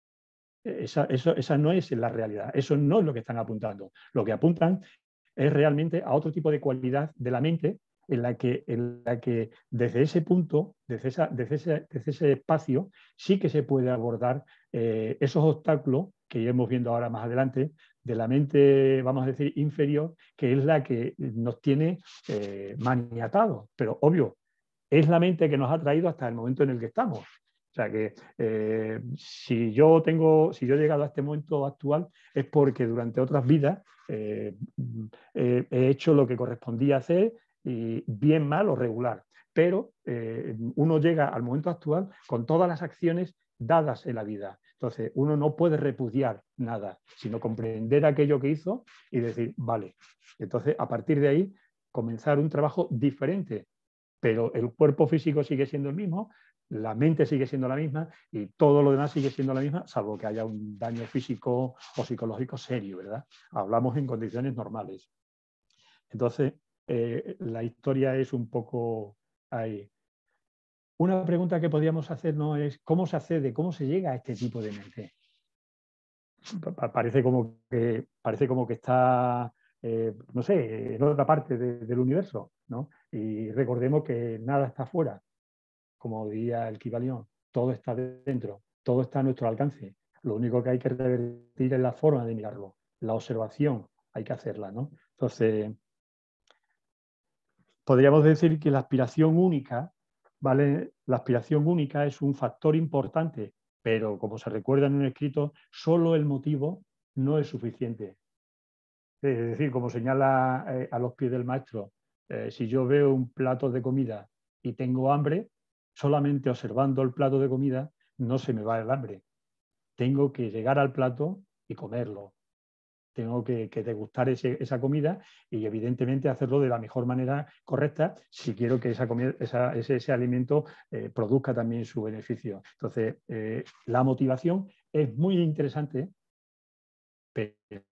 esa no es la realidad, eso no es lo que están apuntando. Lo que apuntan es realmente a otro tipo de cualidad de la mente en la que desde ese punto, desde ese espacio, sí que se puede abordar esos obstáculos que iremos viendo ahora más adelante de la mente, vamos a decir, inferior, que es la que nos tiene maniatados. Pero obvio, es la mente que nos ha traído hasta el momento en el que estamos. O sea que si yo he llegado a este momento actual es porque durante otras vidas he hecho lo que correspondía hacer, y bien, mal o regular. Pero uno llega al momento actual con todas las acciones dadas en la vida. Entonces, uno no puede repudiar nada, sino comprender aquello que hizo y decir, vale. Entonces, a partir de ahí, comenzar un trabajo diferente, pero el cuerpo físico sigue siendo el mismo, la mente sigue siendo la misma y todo lo demás sigue siendo la misma, salvo que haya un daño físico o psicológico serio, ¿verdad? Hablamos en condiciones normales. Entonces, la historia es un poco ahí. Una pregunta que podríamos hacernos es ¿cómo se accede, cómo se llega a este tipo de mente? Parece como que está, no sé, en otra parte del universo, ¿no? Y recordemos que nada está fuera, como diría el Kybalión, todo está dentro, todo está a nuestro alcance. Lo único que hay que revertir es la forma de mirarlo, la observación hay que hacerla, ¿no? Entonces, podríamos decir que la aspiración única, ¿vale? La aspiración única es un factor importante, pero como se recuerda en un escrito, solo el motivo no es suficiente. Es decir, como señala a los pies del maestro, si yo veo un plato de comida y tengo hambre, solamente observando el plato de comida no se me va el hambre. Tengo que llegar al plato y comerlo. Tengo que degustar esa comida y evidentemente hacerlo de la mejor manera correcta si quiero que ese alimento produzca también su beneficio. Entonces, la motivación es muy interesante, pero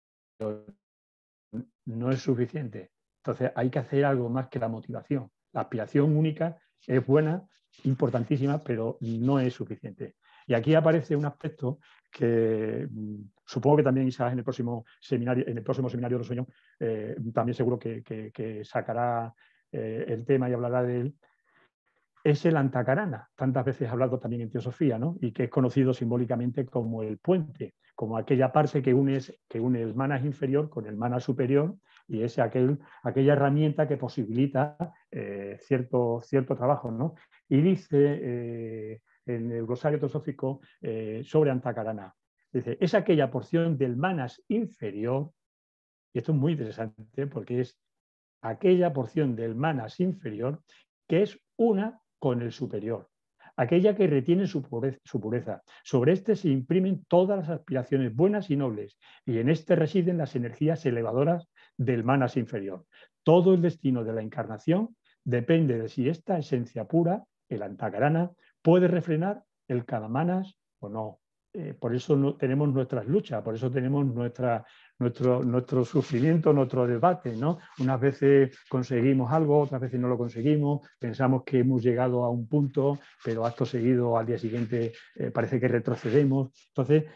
no es suficiente. Entonces, hay que hacer algo más que la motivación. La aspiración única es buena, importantísima, pero no es suficiente. Y aquí aparece un aspecto que supongo que también Isaac en el próximo seminario de los sueños, también seguro que sacará el tema y hablará de él. es el Antacarana, tantas veces hablado también en teosofía, ¿no? Y que es conocido simbólicamente como el puente, como aquella parte que une el manas inferior con el manas superior, y es aquella herramienta que posibilita cierto trabajo, ¿no? Y dice en el glosario teosófico sobre Antacarana, dice, es aquella porción del manas inferior, y esto es muy interesante porque es aquella porción del manas inferior que es una con el superior, aquella que retiene su pureza. Sobre este se imprimen todas las aspiraciones buenas y nobles, y en este residen las energías elevadoras del manas inferior. Todo el destino de la encarnación depende de si esta esencia pura, el Antacarana, puede refrenar el Kadamanas o no. Por eso no, tenemos nuestras luchas, por eso tenemos nuestro sufrimiento, nuestro debate, ¿no? Unas veces conseguimos algo, otras veces no lo conseguimos, pensamos que hemos llegado a un punto, pero acto seguido al día siguiente parece que retrocedemos. Entonces,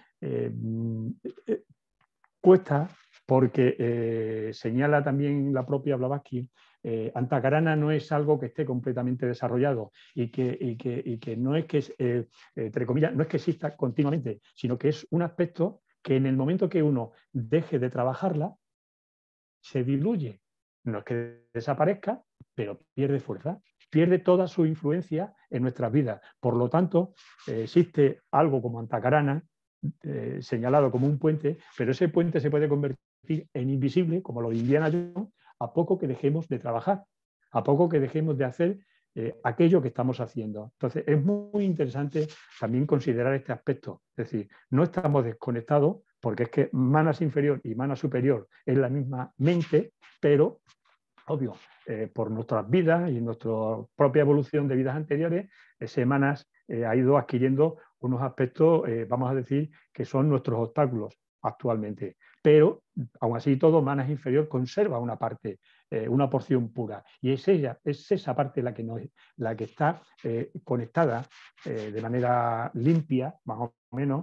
cuesta porque señala también la propia Blavatsky, Antacarana no es algo que esté completamente desarrollado y que no es que, entre comillas, no es que exista continuamente, sino que es un aspecto que en el momento que uno deje de trabajarla, se diluye. No es que desaparezca, pero pierde fuerza, pierde toda su influencia en nuestras vidas. Por lo tanto, existe algo como Antacarana, señalado como un puente, pero ese puente se puede convertir en invisible, como lo de Indiana Jones, a poco que dejemos de trabajar, a poco que dejemos de hacer aquello que estamos haciendo. Entonces, es muy interesante también considerar este aspecto. Es decir, no estamos desconectados, porque es que manas inferior y manas superior es la misma mente, pero, obvio, por nuestras vidas y nuestra propia evolución de vidas anteriores, ese manas ha ido adquiriendo unos aspectos, vamos a decir, que son nuestros obstáculos actualmente. Pero, aún así todo, manas inferior conserva una parte, una porción pura. Y es esa parte la que está conectada de manera limpia, más o menos,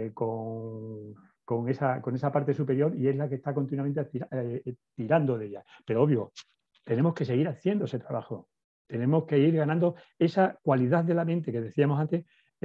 con esa parte superior, y es la que está continuamente tirando de ella. Pero obvio, tenemos que seguir haciendo ese trabajo. Tenemos que ir ganando esa cualidad de la mente que decíamos antes,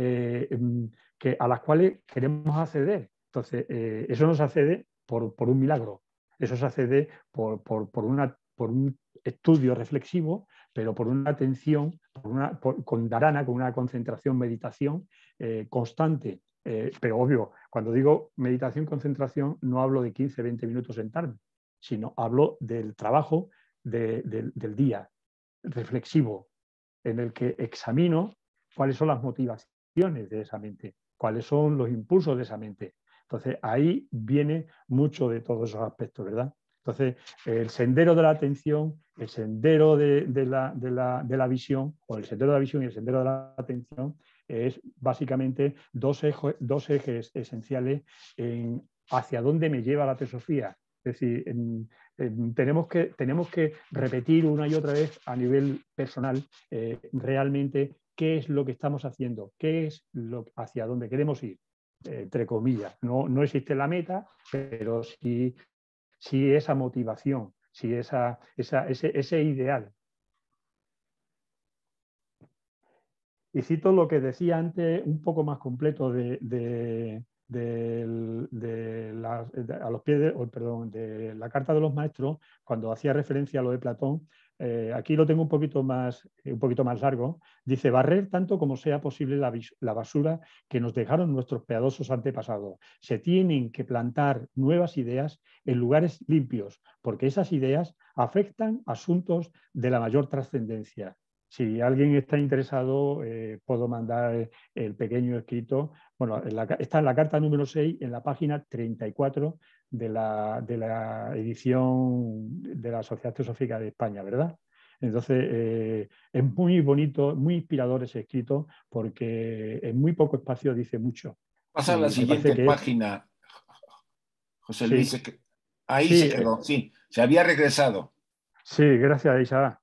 a las cuales queremos acceder. Entonces, eso no se accede por un milagro, eso se accede por un estudio reflexivo, pero por una atención, con dharana, con una concentración, meditación constante. Pero obvio, cuando digo meditación, concentración, no hablo de 15, 20 minutos sentarme, sino hablo del trabajo del día reflexivo, en el que examino cuáles son las motivaciones de esa mente, cuáles son los impulsos de esa mente. Entonces, ahí viene mucho de todos esos aspectos, ¿verdad? Entonces, el sendero de la atención, el sendero de la visión, o el sendero de la visión y el sendero de la atención, es básicamente dos ejes esenciales en hacia dónde me lleva la teosofía. Es decir, tenemos que repetir una y otra vez a nivel personal realmente qué es lo que estamos haciendo, qué es hacia dónde queremos ir, entre comillas. No existe la meta, pero sí esa motivación, sí ese ideal. Y cito lo que decía antes, un poco más completo a los pies de la Carta de los Maestros, cuando hacía referencia a lo de Platón. Aquí lo tengo un poquito más largo. Dice: barrer tanto como sea posible la basura que nos dejaron nuestros piadosos antepasados. Se tienen que plantar nuevas ideas en lugares limpios, porque esas ideas afectan asuntos de la mayor trascendencia. Si alguien está interesado, puedo mandar el pequeño escrito. Bueno, está en la carta número 6, en la página 34 de la edición de la Sociedad Teosófica de España, ¿verdad? Entonces, es muy bonito, muy inspirador ese escrito, porque en muy poco espacio dice mucho. Pasa a la siguiente página, José Luis. Sí, Ahí se quedó, sí, se había regresado. Sí, gracias, Isaac.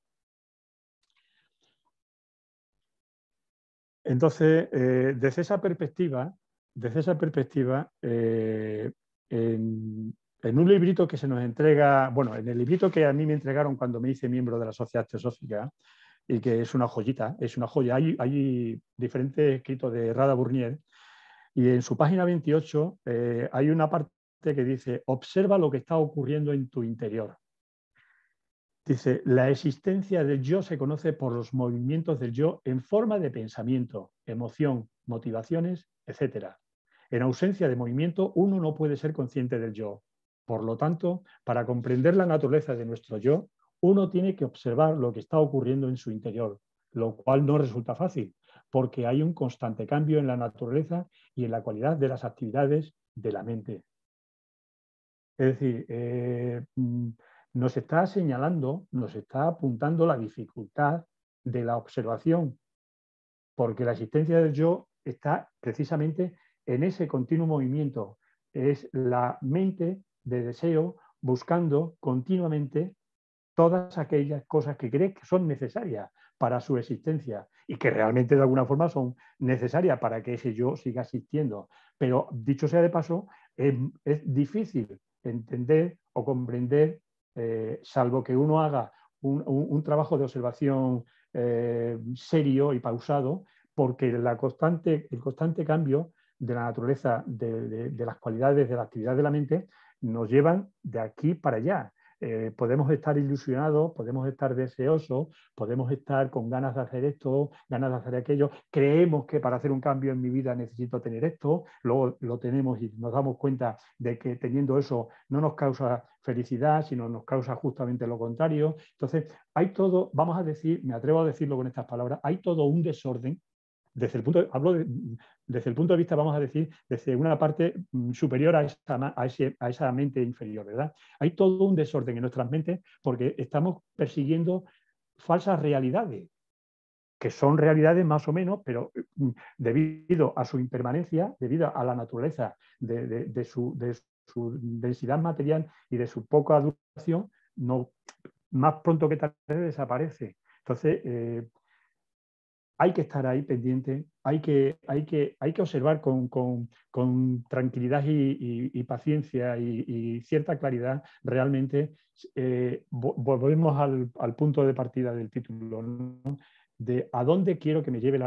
Entonces, desde esa perspectiva, en un librito que se nos entrega, bueno, en el librito que a mí me entregaron cuando me hice miembro de la Sociedad Teosófica, y que es una joyita, es una joya. Hay diferentes escritos de Rada Burnier y en su página 28 hay una parte que dice: observa lo que está ocurriendo en tu interior. Dice: la existencia del yo se conoce por los movimientos del yo en forma de pensamiento, emoción, motivaciones, etc. En ausencia de movimiento, uno no puede ser consciente del yo. Por lo tanto, para comprender la naturaleza de nuestro yo, uno tiene que observar lo que está ocurriendo en su interior, lo cual no resulta fácil, porque hay un constante cambio en la naturaleza y en la cualidad de las actividades de la mente. Es decir, nos está señalando, nos está apuntando la dificultad de la observación, porque la existencia del yo está precisamente en ese continuo movimiento. Es la mente de deseo buscando continuamente todas aquellas cosas que cree que son necesarias para su existencia y que realmente de alguna forma son necesarias para que ese yo siga existiendo. Pero dicho sea de paso, es difícil entender o comprender, salvo que uno haga un trabajo de observación serio y pausado, porque el constante cambio de la naturaleza de las cualidades de la actividad de la mente nos llevan de aquí para allá. Podemos estar ilusionados, podemos estar deseosos, podemos estar con ganas de hacer esto, ganas de hacer aquello, creemos que para hacer un cambio en mi vida necesito tener esto, luego lo tenemos y nos damos cuenta de que teniendo eso no nos causa felicidad, sino nos causa justamente lo contrario. Entonces, hay todo, vamos a decir, me atrevo a decirlo con estas palabras, hay todo un desorden. Desde el punto de vista, vamos a decir, desde una parte superior a esa mente inferior, ¿verdad? Hay todo un desorden en nuestras mentes porque estamos persiguiendo falsas realidades, que son realidades más o menos, pero debido a su impermanencia, debido a la naturaleza de su densidad material y de su poca duración, no, más pronto que tarde desaparece. Entonces, hay que estar ahí pendiente, hay que observar con tranquilidad y paciencia y cierta claridad realmente. Volvemos al punto de partida del título, ¿no? De a dónde quiero que me lleve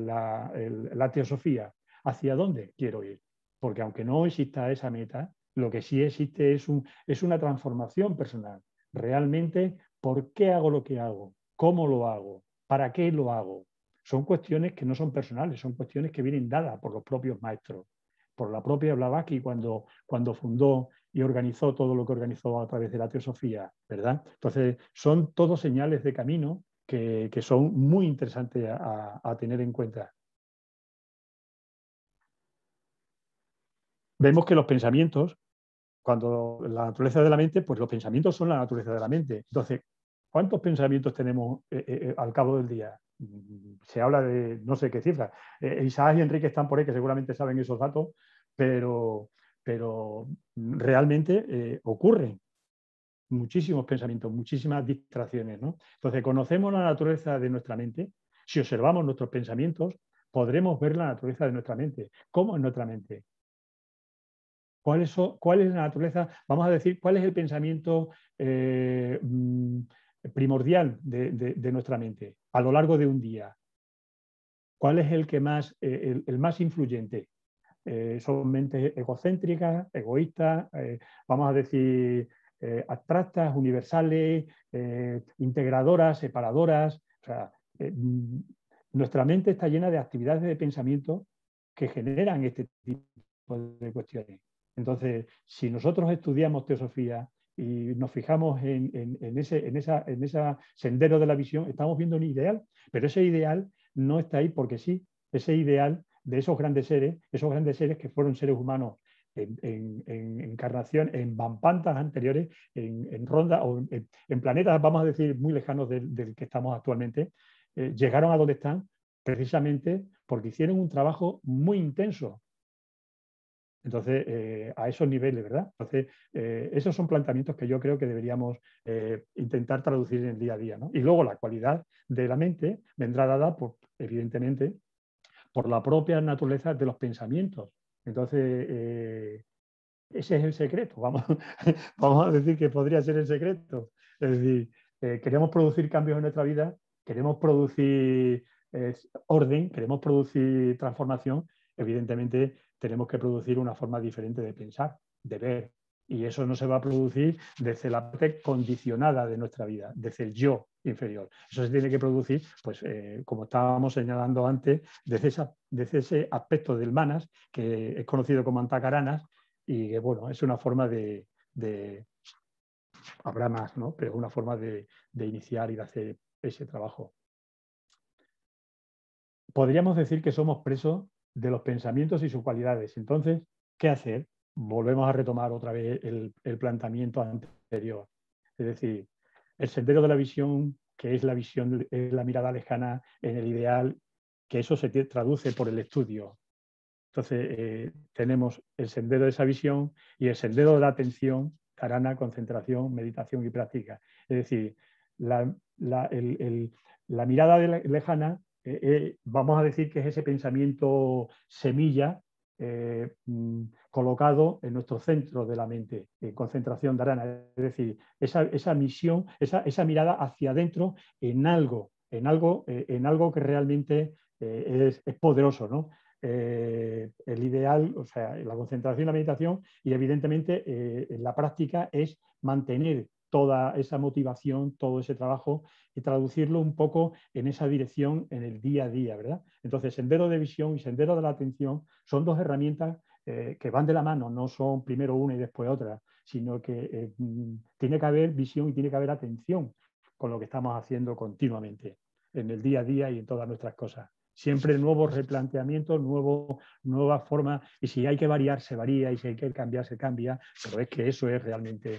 la teosofía, hacia dónde quiero ir. Porque aunque no exista esa meta, lo que sí existe es una transformación personal. Realmente, ¿por qué hago lo que hago? ¿Cómo lo hago? ¿Para qué lo hago? Son cuestiones que no son personales, son cuestiones que vienen dadas por los propios maestros, por la propia Blavatsky cuando fundó y organizó todo lo que organizó a través de la teosofía, ¿verdad? Entonces, son todos señales de camino que son muy interesantes a tener en cuenta. Vemos que los pensamientos, cuando la naturaleza de la mente, pues los pensamientos son la naturaleza de la mente. Entonces, ¿cuántos pensamientos tenemos al cabo del día? Se habla de no sé qué cifra. Isaac y Enrique están por ahí, que seguramente saben esos datos, pero realmente ocurren muchísimos pensamientos, muchísimas distracciones, ¿no? Entonces, conocemos la naturaleza de nuestra mente. Si observamos nuestros pensamientos, podremos ver la naturaleza de nuestra mente. ¿Cómo es nuestra mente? ¿Cuál es la naturaleza? Vamos a decir, ¿cuál es el pensamiento primordial de nuestra mente a lo largo de un día? ¿Cuál es el que más, el más influyente? Son mentes egocéntricas, egoístas, vamos a decir, abstractas, universales, integradoras, separadoras. O sea, nuestra mente está llena de actividades de pensamiento que generan este tipo de cuestiones. Entonces, si nosotros estudiamos teosofía y nos fijamos en ese sendero de la visión, estamos viendo un ideal, pero ese ideal no está ahí porque sí. Ese ideal de esos grandes seres que fueron seres humanos en encarnación, en vampantas anteriores, en rondas o en planetas, vamos a decir, muy lejanos del que estamos actualmente, llegaron a donde están precisamente porque hicieron un trabajo muy intenso. Entonces, a esos niveles, ¿verdad? Entonces, esos son planteamientos que yo creo que deberíamos intentar traducir en el día a día, ¿no? Y luego la cualidad de la mente vendrá dada, evidentemente, por la propia naturaleza de los pensamientos. Entonces, ese es el secreto, vamos a decir que podría ser el secreto. Es decir, queremos producir cambios en nuestra vida, queremos producir orden, queremos producir transformación, evidentemente tenemos que producir una forma diferente de pensar, de ver. Y eso no se va a producir desde la parte condicionada de nuestra vida, desde el yo inferior. Eso se tiene que producir, pues, como estábamos señalando antes, desde ese aspecto del manas, que es conocido como antacaranas, y que, bueno, es una forma de habrá más, ¿no? Pero es una forma de iniciar y de hacer ese trabajo. Podríamos decir que somos presos de los pensamientos y sus cualidades. Entonces, ¿qué hacer? Volvemos a retomar otra vez el planteamiento anterior. Es decir, el sendero de la visión, que es la visión, es la mirada lejana en el ideal, que eso se traduce por el estudio. Entonces, tenemos el sendero de esa visión y el sendero de la atención, dharana, concentración, meditación y práctica. Es decir, la mirada lejana, vamos a decir que es ese pensamiento semilla colocado en nuestro centro de la mente, en concentración dharana. Es decir, esa misión, esa mirada hacia adentro en algo que realmente es poderoso, ¿no? El ideal, o sea, la concentración, la meditación y evidentemente la práctica es mantener toda esa motivación, todo ese trabajo y traducirlo un poco en esa dirección en el día a día, ¿verdad? Entonces, sendero de visión y sendero de la atención son dos herramientas que van de la mano, no son primero una y después otra, sino que tiene que haber visión y tiene que haber atención con lo que estamos haciendo continuamente en el día a día y en todas nuestras cosas. Siempre nuevos replanteamientos, nuevas formas, y si hay que variar, se varía, y si hay que cambiar, se cambia, pero es que eso es realmente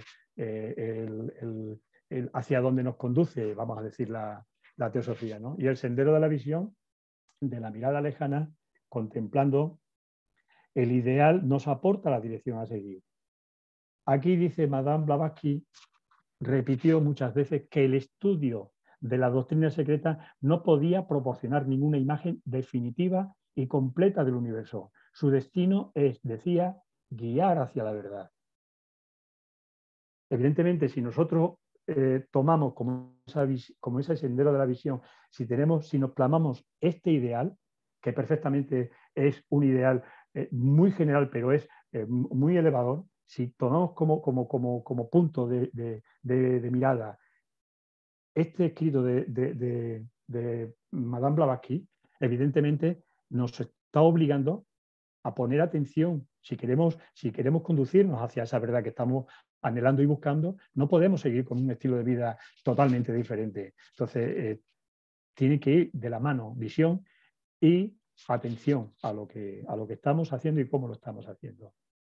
hacia donde nos conduce, vamos a decir, la teosofía, ¿no? Y el sendero de la visión, de la mirada lejana, contemplando el ideal, nos aporta la dirección a seguir. Aquí dice Madame Blavatsky, repitió muchas veces que el estudio de la doctrina secreta no podía proporcionar ninguna imagen definitiva y completa del universo. Su destino es, decía, guiar hacia la verdad. Evidentemente, si nosotros tomamos como ese sendero de la visión, si nos plasmamos este ideal, que perfectamente es un ideal muy general, pero es muy elevador, si tomamos como punto de mirada este escrito de Madame Blavatsky, evidentemente nos está obligando a poner atención. Si queremos conducirnos hacia esa verdad que estamos anhelando y buscando, no podemos seguir con un estilo de vida totalmente diferente. Entonces, tiene que ir de la mano visión y atención a lo que estamos haciendo y cómo lo estamos haciendo.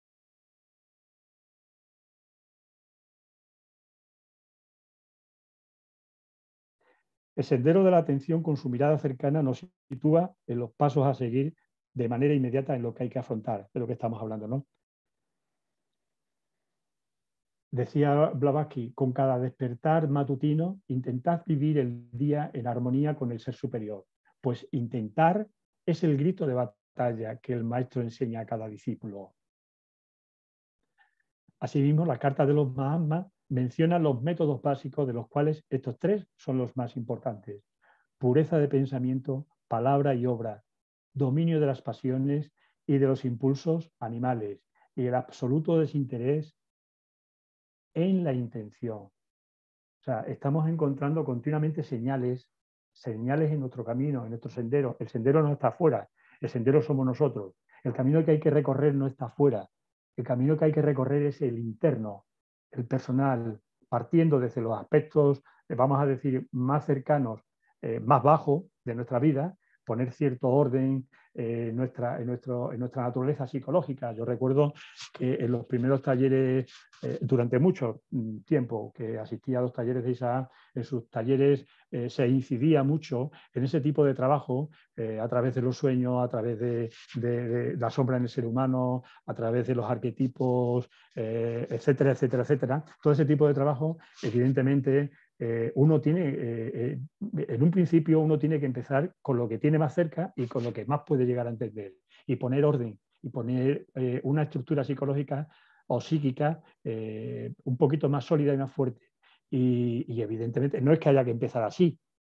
El sendero de la atención con su mirada cercana nos sitúa en los pasos a seguir de manera inmediata en lo que hay que afrontar, de lo que estamos hablando, ¿no? Decía Blavatsky, con cada despertar matutino, intentad vivir el día en armonía con el ser superior, pues intentar es el grito de batalla que el maestro enseña a cada discípulo. Asimismo, la carta de los Mahatmas menciona los métodos básicos, de los cuales estos tres son los más importantes: pureza de pensamiento, palabra y obra, dominio de las pasiones y de los impulsos animales, y el absoluto desinterés en la intención. O sea, estamos encontrando continuamente señales en nuestro camino, en nuestro sendero. El sendero no está afuera, el sendero somos nosotros. El camino que hay que recorrer no está afuera, el camino que hay que recorrer es el interno, el personal, partiendo desde los aspectos, vamos a decir, más cercanos, más bajos de nuestra vida, poner cierto orden en nuestra naturaleza psicológica. Yo recuerdo que en los primeros talleres, durante mucho tiempo que asistía a los talleres de Isaac, en sus talleres se incidía mucho en ese tipo de trabajo a través de los sueños, a través de la sombra en el ser humano, a través de los arquetipos, etcétera, etcétera, etcétera. Todo ese tipo de trabajo, evidentemente, uno tiene, en un principio uno tiene que empezar con lo que tiene más cerca y con lo que más puede llegar a entender, y poner orden y poner una estructura psicológica o psíquica un poquito más sólida y más fuerte. Y evidentemente no es que haya que empezar así,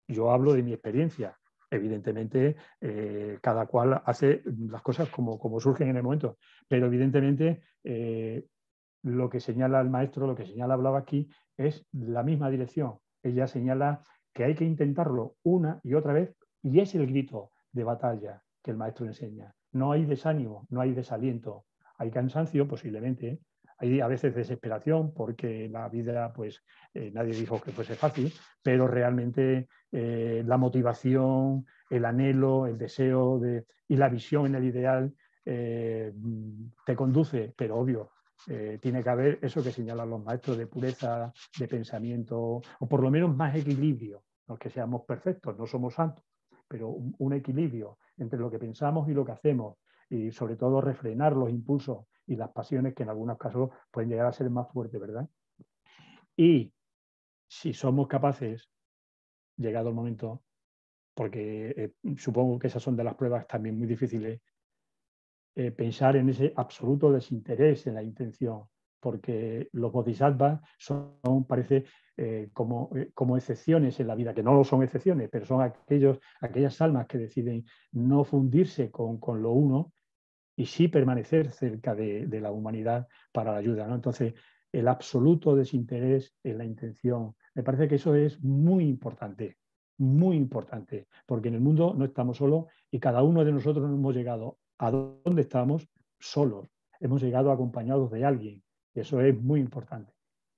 Yo hablo de mi experiencia. Evidentemente, cada cual hace las cosas como surgen en el momento, pero evidentemente lo que señala el maestro, lo que señala Blavatsky es la misma dirección. Ella señala que hay que intentarlo una y otra vez y es el grito de batalla que el maestro enseña. No hay desánimo, no hay desaliento, hay cansancio posiblemente, hay a veces desesperación porque la vida, pues nadie dijo que fuese fácil, pero realmente la motivación, el anhelo, el deseo y la visión en el ideal te conduce, pero obvio, tiene que haber eso que señalan los maestros de pureza de pensamiento, o por lo menos más equilibrio. No es que seamos perfectos, no somos santos, pero un equilibrio entre lo que pensamos y lo que hacemos, y sobre todo refrenar los impulsos y las pasiones que en algunos casos pueden llegar a ser más fuertes, ¿verdad? Y si somos capaces, llegado el momento, porque supongo que esas son de las pruebas también muy difíciles, pensar en ese absoluto desinterés en la intención, porque los bodhisattvas son, parece, como excepciones en la vida, que no son excepciones, pero son aquellas almas que deciden no fundirse con lo uno y sí permanecer cerca de la humanidad para la ayuda, ¿no? Entonces, el absoluto desinterés en la intención, me parece que eso es muy importante, porque en el mundo no estamos solos y cada uno de nosotros no hemos llegado a donde estamos solos, hemos llegado acompañados de alguien, y eso es muy importante.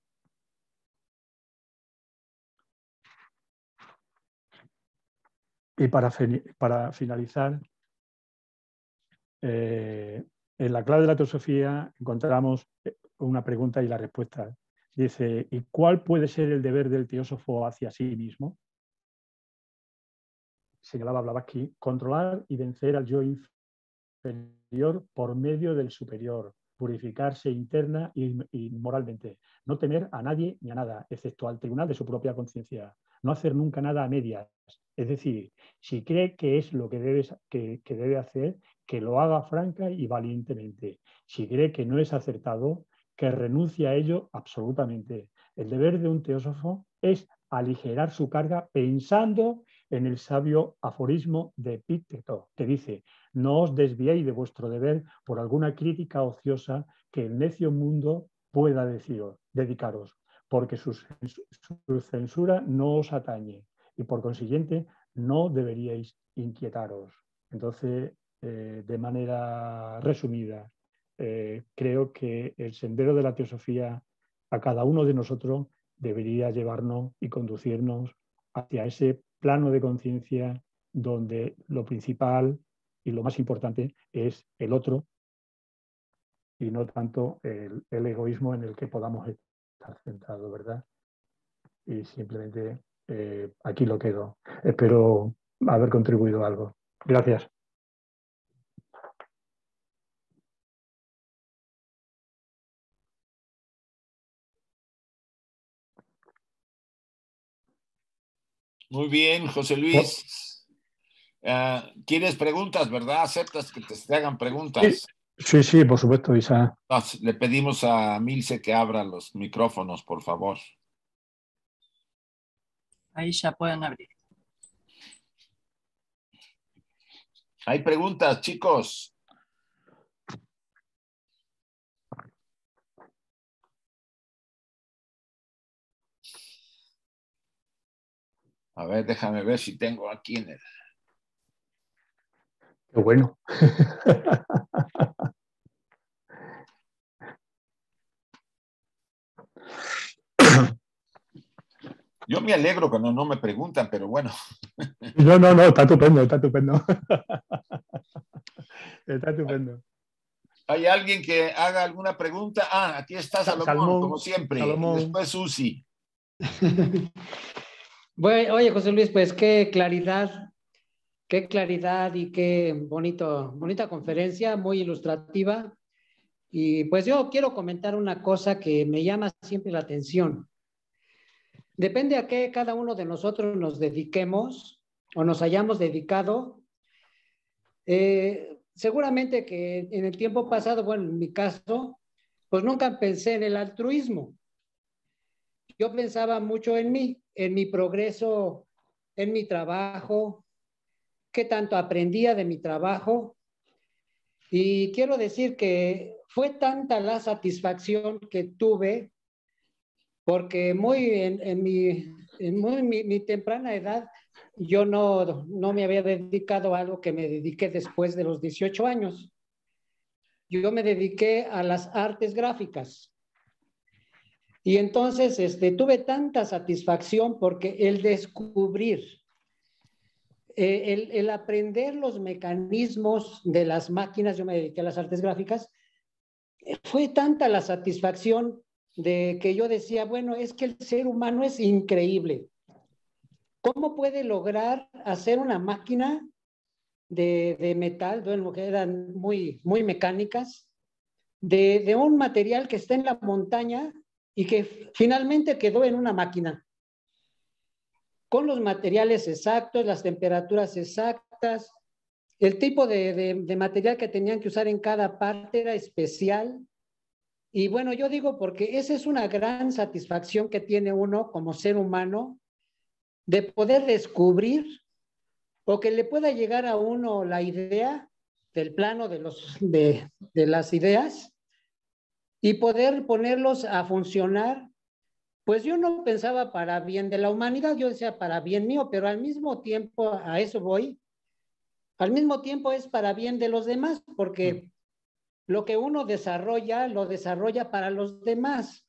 Y para finalizar, en la clave de la teosofía encontramos una pregunta y la respuesta. Dice, ¿y cuál puede ser el deber del teósofo hacia sí mismo? Señalaba Blavatsky, controlar y vencer al yo inferior por medio del superior, purificarse interna y moralmente, no temer a nadie ni a nada, excepto al tribunal de su propia conciencia, no hacer nunca nada a medias. Es decir, si cree que es lo que debe hacer, que lo haga franca y valientemente. Si cree que no es acertado, que renuncie a ello absolutamente. El deber de un teósofo es aligerar su carga pensando en el sabio aforismo de Epicteto, que dice: no os desviéis de vuestro deber por alguna crítica ociosa que el necio mundo pueda dedicaros, porque su censura no os atañe y por consiguiente no deberíais inquietaros. Entonces, de manera resumida, creo que el sendero de la teosofía a cada uno de nosotros debería llevarnos y conducirnos hacia ese plano de conciencia donde lo principal y lo más importante es el otro y no tanto el egoísmo en el que podamos estar centrados, ¿verdad? Y simplemente aquí lo quedo. Espero haber contribuido a algo. Gracias. Muy bien, José Luis. ¿Quieres preguntas, verdad? ¿Aceptas que te hagan preguntas? Sí, sí, por supuesto, Isa. Le pedimos a Milce que abra los micrófonos, por favor. Ahí ya pueden abrir. Hay preguntas, chicos. A ver, déjame ver si tengo aquí en el... Qué bueno. Yo me alegro cuando no me preguntan, pero bueno. No, está estupendo, está estupendo. Está estupendo. ¿Hay alguien que haga alguna pregunta? Aquí está Salomón, como siempre. Salomón. Y después Susi. Bueno, oye, José Luis, pues qué claridad y qué bonita conferencia, muy ilustrativa. Y pues yo quiero comentar una cosa que me llama siempre la atención. Depende a qué cada uno de nosotros nos dediquemos o nos hayamos dedicado. Seguramente que en el tiempo pasado, bueno, en mi caso, pues nunca pensé en el altruismo. Yo pensaba mucho en mí, en mi progreso en mi trabajo, qué tanto aprendía de mi trabajo. Y quiero decir que fue tanta la satisfacción que tuve, porque en mi temprana edad yo no me había dedicado a algo que me dediqué después de los 18 años. Yo me dediqué a las artes gráficas. Y entonces tuve tanta satisfacción porque el descubrir, el aprender los mecanismos de las máquinas, yo me dediqué a las artes gráficas, fue tanta la satisfacción de que yo decía, bueno, es que el ser humano es increíble. ¿Cómo puede lograr hacer una máquina de metal, bueno, que eran muy mecánicas, de un material que está en la montaña y que finalmente quedó en una máquina? Con los materiales exactos, las temperaturas exactas, el tipo de material que tenían que usar en cada parte era especial. Y bueno, yo digo porque esa es una gran satisfacción que tiene uno como ser humano, de poder descubrir o que le pueda llegar a uno la idea del plano de las ideas y poder ponerlos a funcionar. Pues yo no pensaba para bien de la humanidad, yo decía para bien mío, pero al mismo tiempo, a eso voy, al mismo tiempo es para bien de los demás, porque lo que uno desarrolla, lo desarrolla para los demás.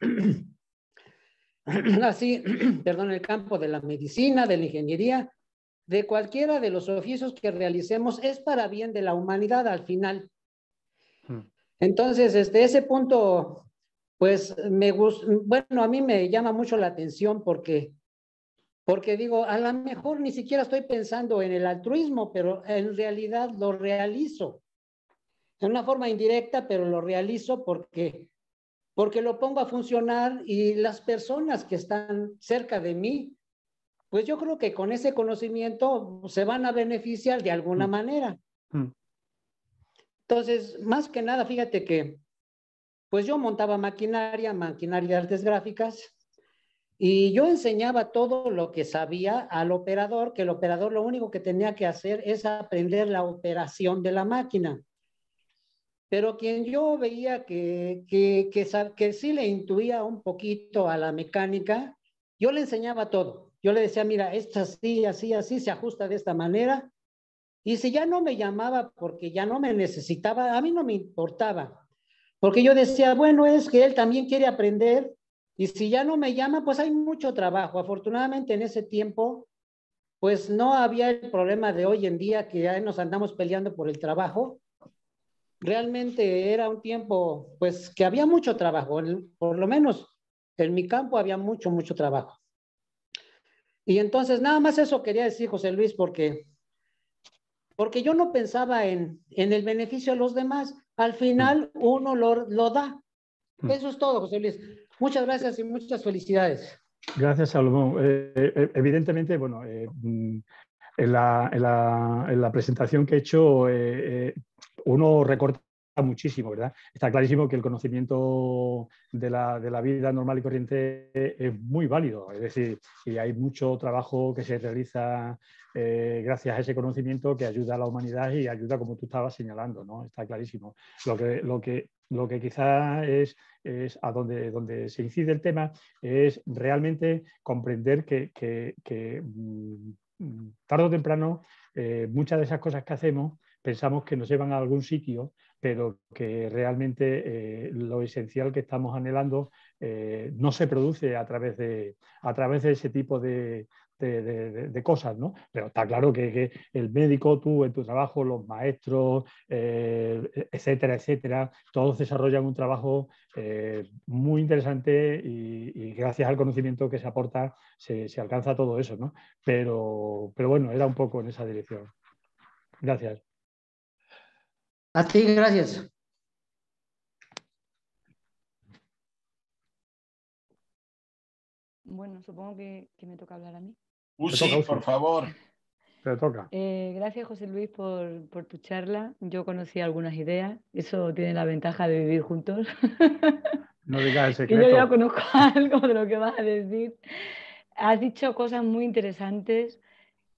Así, perdón, el campo de la medicina, de la ingeniería, de cualquiera de los oficios que realicemos, es para bien de la humanidad al final. Entonces, ese punto, pues, bueno, a mí me llama mucho la atención porque digo, a lo mejor ni siquiera estoy pensando en el altruismo, pero en realidad lo realizo. De una forma indirecta, pero lo realizo porque lo pongo a funcionar y las personas que están cerca de mí, pues yo creo que con ese conocimiento se van a beneficiar de alguna manera. Entonces, más que nada, fíjate que pues yo montaba maquinaria de artes gráficas y yo enseñaba todo lo que sabía al operador, que el operador lo único que tenía que hacer es aprender la operación de la máquina. Pero quien yo veía que sí le intuía un poquito a la mecánica, yo le enseñaba todo. Yo le decía, mira, esto así, así, así, se ajusta de esta manera. Y si ya no me llamaba porque ya no me necesitaba, a mí no me importaba. Porque yo decía, bueno, es que él también quiere aprender. Y si ya no me llama, pues hay mucho trabajo. Afortunadamente en ese tiempo, pues no había el problema de hoy en día que ya nos andamos peleando por el trabajo. Realmente era un tiempo, pues, que había mucho trabajo, por lo menos en mi campo había mucho trabajo. Y entonces, nada más eso quería decir, José Luis, porque yo no pensaba en el beneficio de los demás. Al final, uno lo da. Eso es todo, José Luis. Muchas gracias y muchas felicidades. Gracias, Salomón. Evidentemente, bueno, en la presentación que he hecho, uno recorta muchísimo, ¿verdad? Está clarísimo que el conocimiento de la vida normal y corriente es muy válido, es decir, y hay mucho trabajo que se realiza gracias a ese conocimiento que ayuda a la humanidad y ayuda, como tú estabas señalando, ¿no? Está clarísimo. Lo que quizás es a donde se incide el tema es realmente comprender que tarde o temprano muchas de esas cosas que hacemos pensamos que nos llevan a algún sitio, pero que realmente lo esencial que estamos anhelando no se produce a través de ese tipo de cosas, ¿no? Pero está claro que el médico, tú en tu trabajo, los maestros, etcétera, etcétera, todos desarrollan un trabajo muy interesante y gracias al conocimiento que se aporta se alcanza todo eso, ¿no? Pero bueno, era un poco en esa dirección. Gracias. A ti, gracias. Bueno, supongo que me toca hablar a mí. Sí, por favor. Te toca. Gracias, José Luis, por tu charla. Yo conocí algunas ideas. Eso tiene la ventaja de vivir juntos. No digas el Que secreto. yo ya conozco algo de lo que vas a decir. Has dicho cosas muy interesantes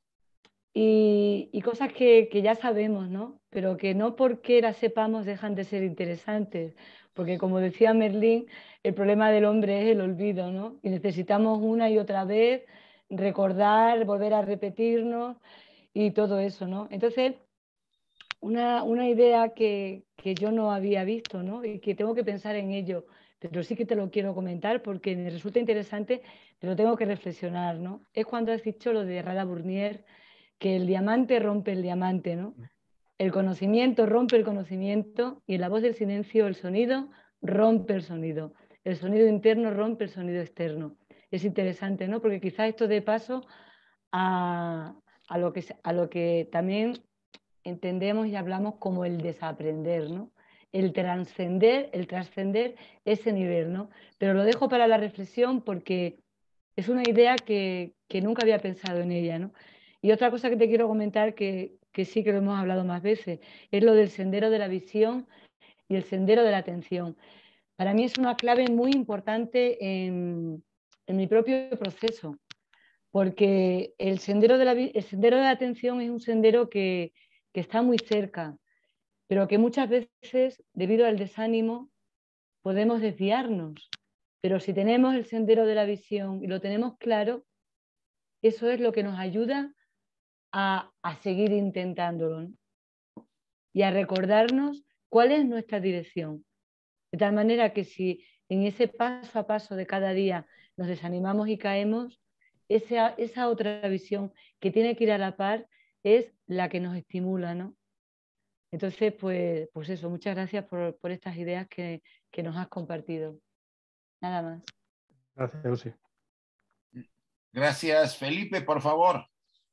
y cosas que ya sabemos, ¿no? Pero que no porque las sepamos dejan de ser interesantes, porque como decía Merlín, el problema del hombre es el olvido, ¿no? Y necesitamos una y otra vez recordar, volver a repetirnos y todo eso, ¿no? Entonces, una idea que yo no había visto, ¿no? Y que tengo que pensar en ello, pero sí que te lo quiero comentar porque me resulta interesante, pero tengo que reflexionar, ¿no? Es cuando has dicho lo de Rada Burnier, que el diamante rompe el diamante, ¿no? El conocimiento rompe el conocimiento y en la voz del silencio el sonido rompe el sonido. El sonido interno rompe el sonido externo. Es interesante, ¿no? Porque quizás esto dé paso a, a lo que también entendemos y hablamos como el desaprender, ¿no? El trascender ese nivel, ¿no? Pero lo dejo para la reflexión porque es una idea que nunca había pensado en ella, ¿no? Y otra cosa que te quiero comentar, que sí que lo hemos hablado más veces, es lo del sendero de la visión y el sendero de la atención. Para mí es una clave muy importante en mi propio proceso, porque el sendero el sendero de la atención es un sendero que está muy cerca, pero que muchas veces, debido al desánimo, podemos desviarnos. Pero si tenemos el sendero de la visión y lo tenemos claro, eso es lo que nos ayuda a seguir intentándolo, ¿no? Y a recordarnos cuál es nuestra dirección. De tal manera que si en ese paso a paso de cada día nos desanimamos y caemos, esa otra visión que tiene que ir a la par es la que nos estimula, ¿no? Entonces, pues eso, muchas gracias por estas ideas que nos has compartido. Nada más. Gracias, Eusi. Gracias, Felipe, por favor.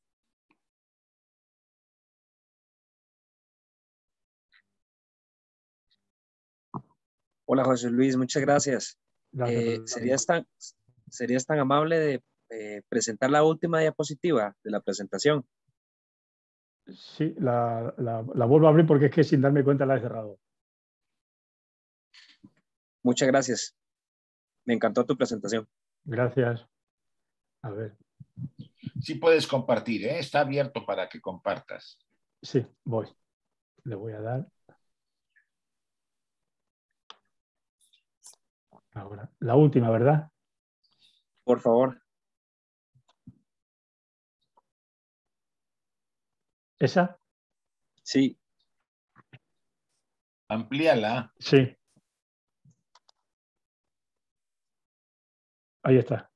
Hola, José Luis, muchas gracias. Gracias. ¿Serías tan amable de presentar la última diapositiva de la presentación? Sí, la vuelvo a abrir porque es que sin darme cuenta la he cerrado. Muchas gracias. Me encantó tu presentación. Gracias. A ver. Sí puedes compartir, ¿eh? Está abierto para que compartas. Sí, voy. Le voy a dar. Ahora, la última, ¿verdad? Por favor. ¿Esa? Sí. Amplíala. Sí. Ahí está.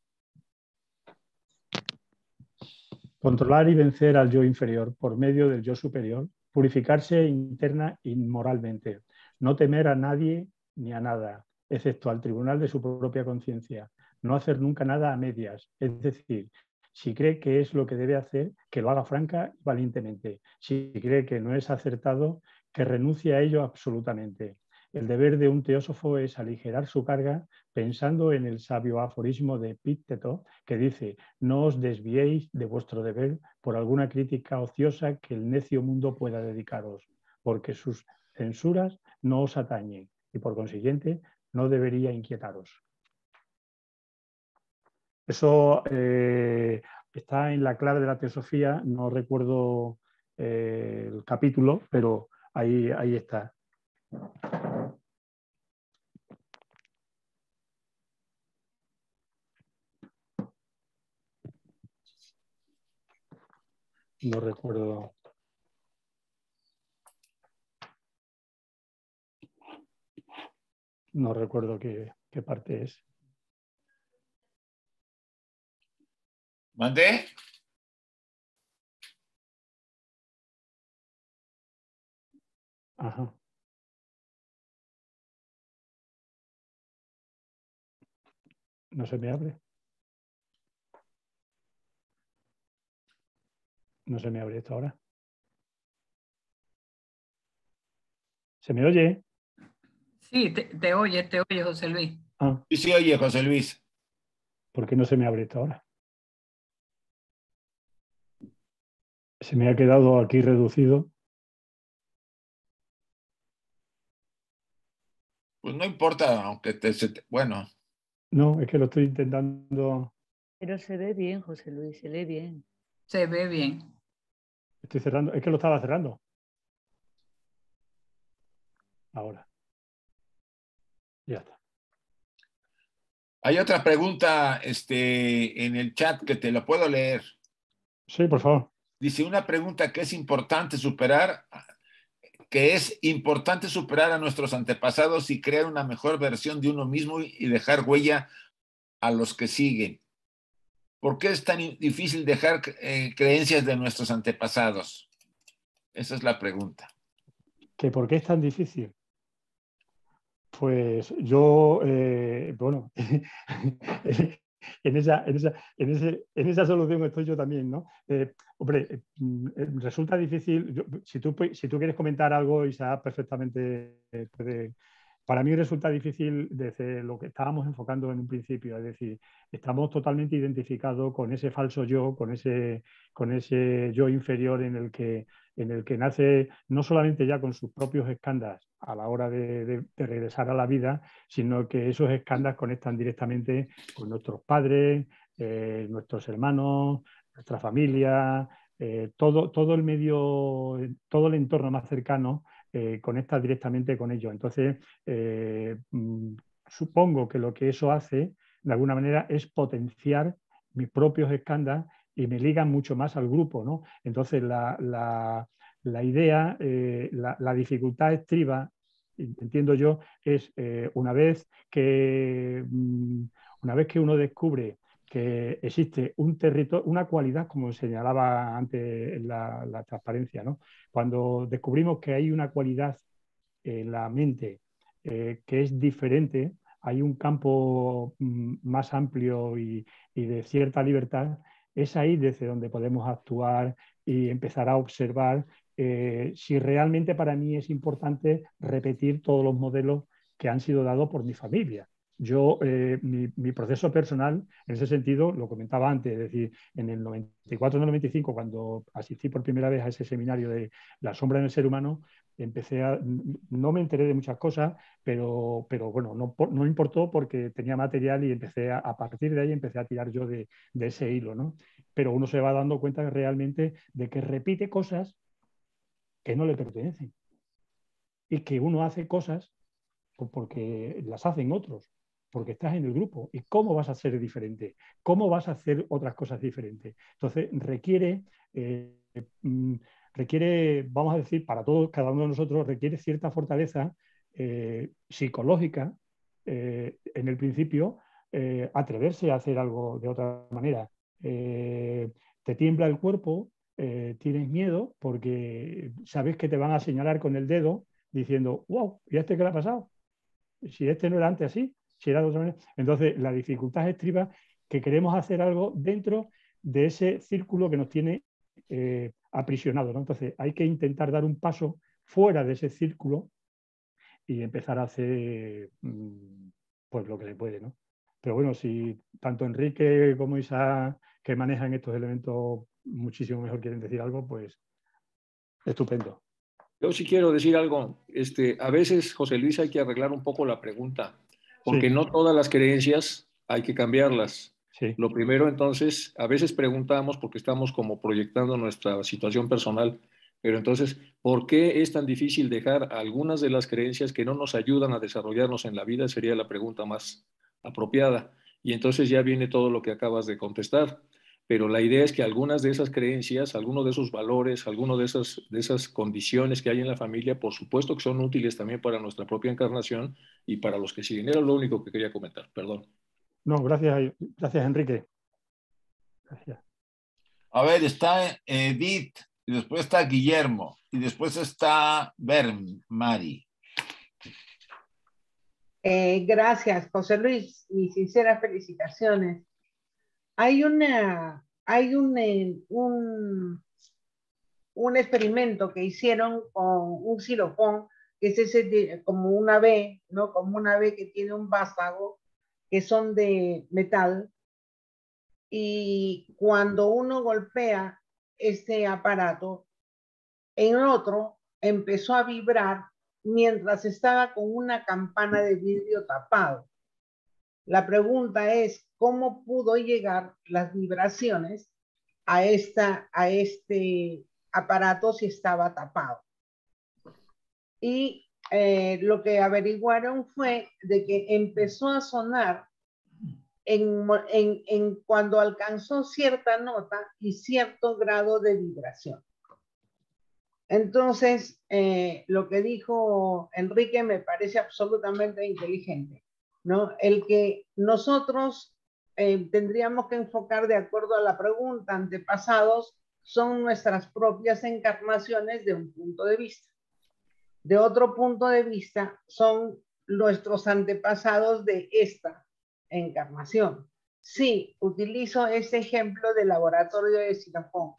Controlar y vencer al yo inferior por medio del yo superior, purificarse interna y moralmente, no temer a nadie ni a nada, excepto al tribunal de su propia conciencia, no hacer nunca nada a medias, es decir, si cree que es lo que debe hacer, que lo haga franca y valientemente, si cree que no es acertado, que renuncie a ello absolutamente. El deber de un teósofo es aligerar su carga pensando en el sabio aforismo de Epicteto que dice: no os desviéis de vuestro deber por alguna crítica ociosa que el necio mundo pueda dedicaros, porque sus censuras no os atañen y por consiguiente no debería inquietaros. Eso está en la clave de la teosofía, no recuerdo el capítulo, pero ahí está. No recuerdo. No recuerdo qué parte es. ¿Mandé? Ajá. No se me abre. No se me abre esto ahora. ¿Se me oye? Sí, te oye, José Luis. Ah, Sí, oye, José Luis. ¿por qué no se me abre esto ahora? Se me ha quedado aquí reducido. Pues no importa, aunque bueno. No, es que lo estoy intentando. Pero se ve bien, José Luis, se ve bien. Se ve bien. Estoy cerrando. Es que lo estaba cerrando. Ahora. Ya está. Hay otra pregunta en el chat que te lo puedo leer. Sí, por favor. Dice una pregunta que es importante superar a nuestros antepasados y crear una mejor versión de uno mismo y dejar huella a los que siguen. ¿Por qué es tan difícil dejar creencias de nuestros antepasados? Esa es la pregunta. ¿Que por qué es tan difícil? Pues yo, bueno, en esa solución estoy yo también, ¿no? Hombre, resulta difícil, si tú quieres comentar algo, Isaac, perfectamente puede. Para mí resulta difícil desde lo que estábamos enfocando en un principio, es decir, estamos totalmente identificados con ese falso yo, con ese yo inferior en el que nace no solamente ya con sus propios escándalos a la hora de regresar a la vida, sino que esos escándalos conectan directamente con nuestros padres, nuestros hermanos, nuestra familia, todo el medio, todo el entorno más cercano conecta directamente con ellos. Entonces, supongo que lo que eso hace, de alguna manera, es potenciar mis propios escándalos y me ligan mucho más al grupo, ¿no? Entonces, la idea, la dificultad estriba, entiendo yo, es una vez que uno descubre que existe un territorio, una cualidad, como señalaba antes la transparencia, ¿no? Cuando descubrimos que hay una cualidad en la mente que es diferente, hay un campo más amplio y de cierta libertad, es ahí desde donde podemos actuar y empezar a observar si realmente para mí es importante repetir todos los modelos que han sido dados por mi familia. Yo, mi proceso personal, en ese sentido, lo comentaba antes, es decir, en el 94 95, cuando asistí por primera vez a ese seminario de La sombra en el ser humano, no me enteré de muchas cosas, pero bueno, no importó porque tenía material y a partir de ahí empecé a tirar yo de ese hilo, ¿no? Pero uno se va dando cuenta realmente de que repite cosas que no le pertenecen y que uno hace cosas porque las hacen otros, porque estás en el grupo. ¿Y cómo vas a ser diferente? ¿Cómo vas a hacer otras cosas diferentes? Entonces, requiere, vamos a decir, para todos, cada uno de nosotros, requiere cierta fortaleza psicológica en el principio, atreverse a hacer algo de otra manera. Te tiembla el cuerpo, tienes miedo porque sabes que te van a señalar con el dedo diciendo, wow, ¿y a este qué le ha pasado? Si este no era antes así, si era de otra manera. Entonces, la dificultad estriba que queremos hacer algo dentro de ese círculo que nos tiene aprisionado, ¿no? Entonces, hay que intentar dar un paso fuera de ese círculo y empezar a hacer pues lo que se puede, ¿no? Pero bueno, si tanto Enrique como Isaac, que manejan estos elementos muchísimo mejor, quieren decir algo, pues estupendo. Yo sí quiero decir algo. A veces, José Luis, hay que arreglar un poco la pregunta, porque Sí. no todas las creencias hay que cambiarlas. Sí. Lo primero, entonces, a veces preguntamos porque estamos como proyectando nuestra situación personal, pero entonces, ¿por qué es tan difícil dejar algunas de las creencias que no nos ayudan a desarrollarnos en la vida? Sería la pregunta más apropiada. Y entonces ya viene todo lo que acabas de contestar. Pero la idea es que algunas de esas creencias, algunos de esos valores, algunas de esas condiciones que hay en la familia, por supuesto que son útiles también para nuestra propia encarnación y para los que siguen. Era lo único que quería comentar, perdón. No, gracias, Enrique. Gracias. A ver, está Edith, y después está Guillermo, y después está Mari. Gracias, José Luis, mis sinceras felicitaciones. Hay un experimento que hicieron con un xilofón, que es ese como una B, ¿no? Como una B que tiene un vástago, que son de metal, y cuando uno golpea este aparato, en otro empezó a vibrar mientras estaba con una campana de vidrio tapado. La pregunta es, ¿cómo pudo llegar las vibraciones a aparato si estaba tapado. Y lo que averiguaron fue de que empezó a sonar cuando alcanzó cierta nota y cierto grado de vibración. Entonces, lo que dijo Enrique me parece absolutamente inteligente, ¿no? El que nosotros tendríamos que enfocar de acuerdo a la pregunta, antepasados son nuestras propias encarnaciones de un punto de vista. De otro punto de vista son nuestros antepasados de esta encarnación. Sí, utilizo ese ejemplo del laboratorio de Xilofón.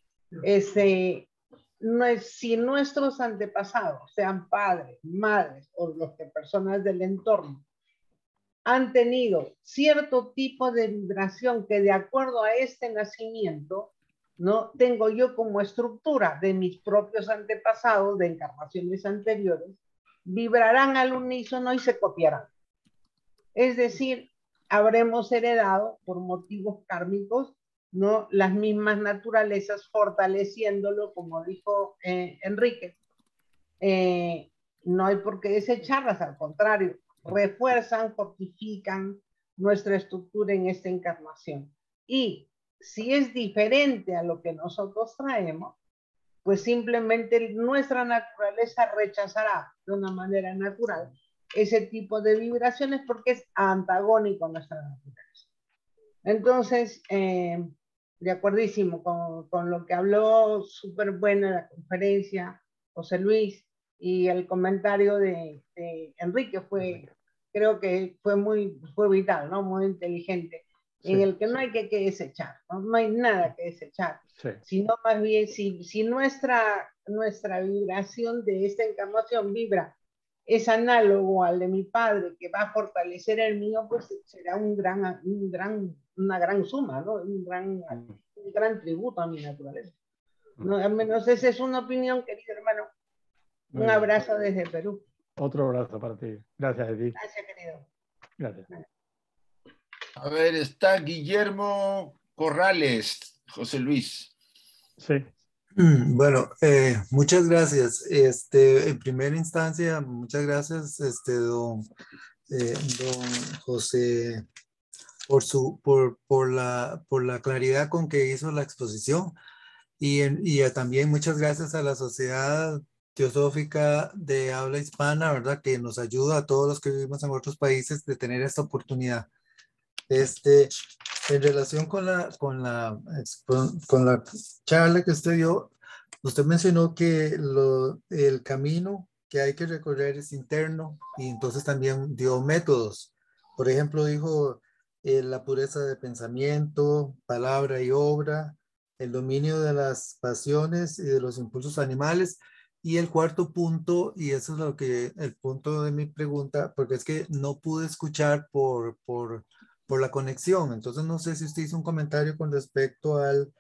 Si nuestros antepasados, sean padres, madres o personas del entorno, han tenido cierto tipo de vibración que de acuerdo a este nacimiento, ¿no? Tengo yo como estructura de mis propios antepasados de encarnaciones anteriores, vibrarán al unísono y se copiarán. Es decir, habremos heredado por motivos kármicos, ¿no? Las mismas naturalezas, fortaleciéndolo, como dijo Enrique. No hay por qué desecharlas, al contrario, refuerzan, fortifican nuestra estructura en esta encarnación. Y si es diferente a lo que nosotros traemos, pues simplemente nuestra naturaleza rechazará de una manera natural ese tipo de vibraciones porque es antagónico a nuestra naturaleza. Entonces, de acuerdísimo con lo que habló, súper buena la conferencia, José Luis, y el comentario de Enrique creo que fue vital, ¿no? Muy inteligente, sí, en el que no hay que desechar, ¿no? No hay nada que desechar, sí, sino más bien si nuestra vibración de esta encarnación vibra es análogo al de mi padre, que va a fortalecer el mío, pues será una gran suma, ¿no? Un gran tributo a mi naturaleza. No, al menos esa es una opinión, querido hermano. Un abrazo desde Perú. Otro abrazo para ti. Gracias, Edith. Gracias, querido. Gracias. A ver, está Guillermo Corrales, José Luis. Sí. Bueno, muchas gracias. En primera instancia, muchas gracias, don José, por la claridad con que hizo la exposición y también muchas gracias a la Sociedad Teosófica de Habla Hispana, ¿verdad? Que nos ayuda a todos los que vivimos en otros países de tener esta oportunidad. En relación con la charla que usted dio, usted mencionó que el camino que hay que recorrer es interno y entonces también dio métodos. Por ejemplo, dijo la pureza de pensamiento, palabra y obra, el dominio de las pasiones y de los impulsos animales. Y el cuarto punto, y eso es el punto de mi pregunta, porque es que no pude escuchar por la conexión. Entonces no sé si usted hizo un comentario con respecto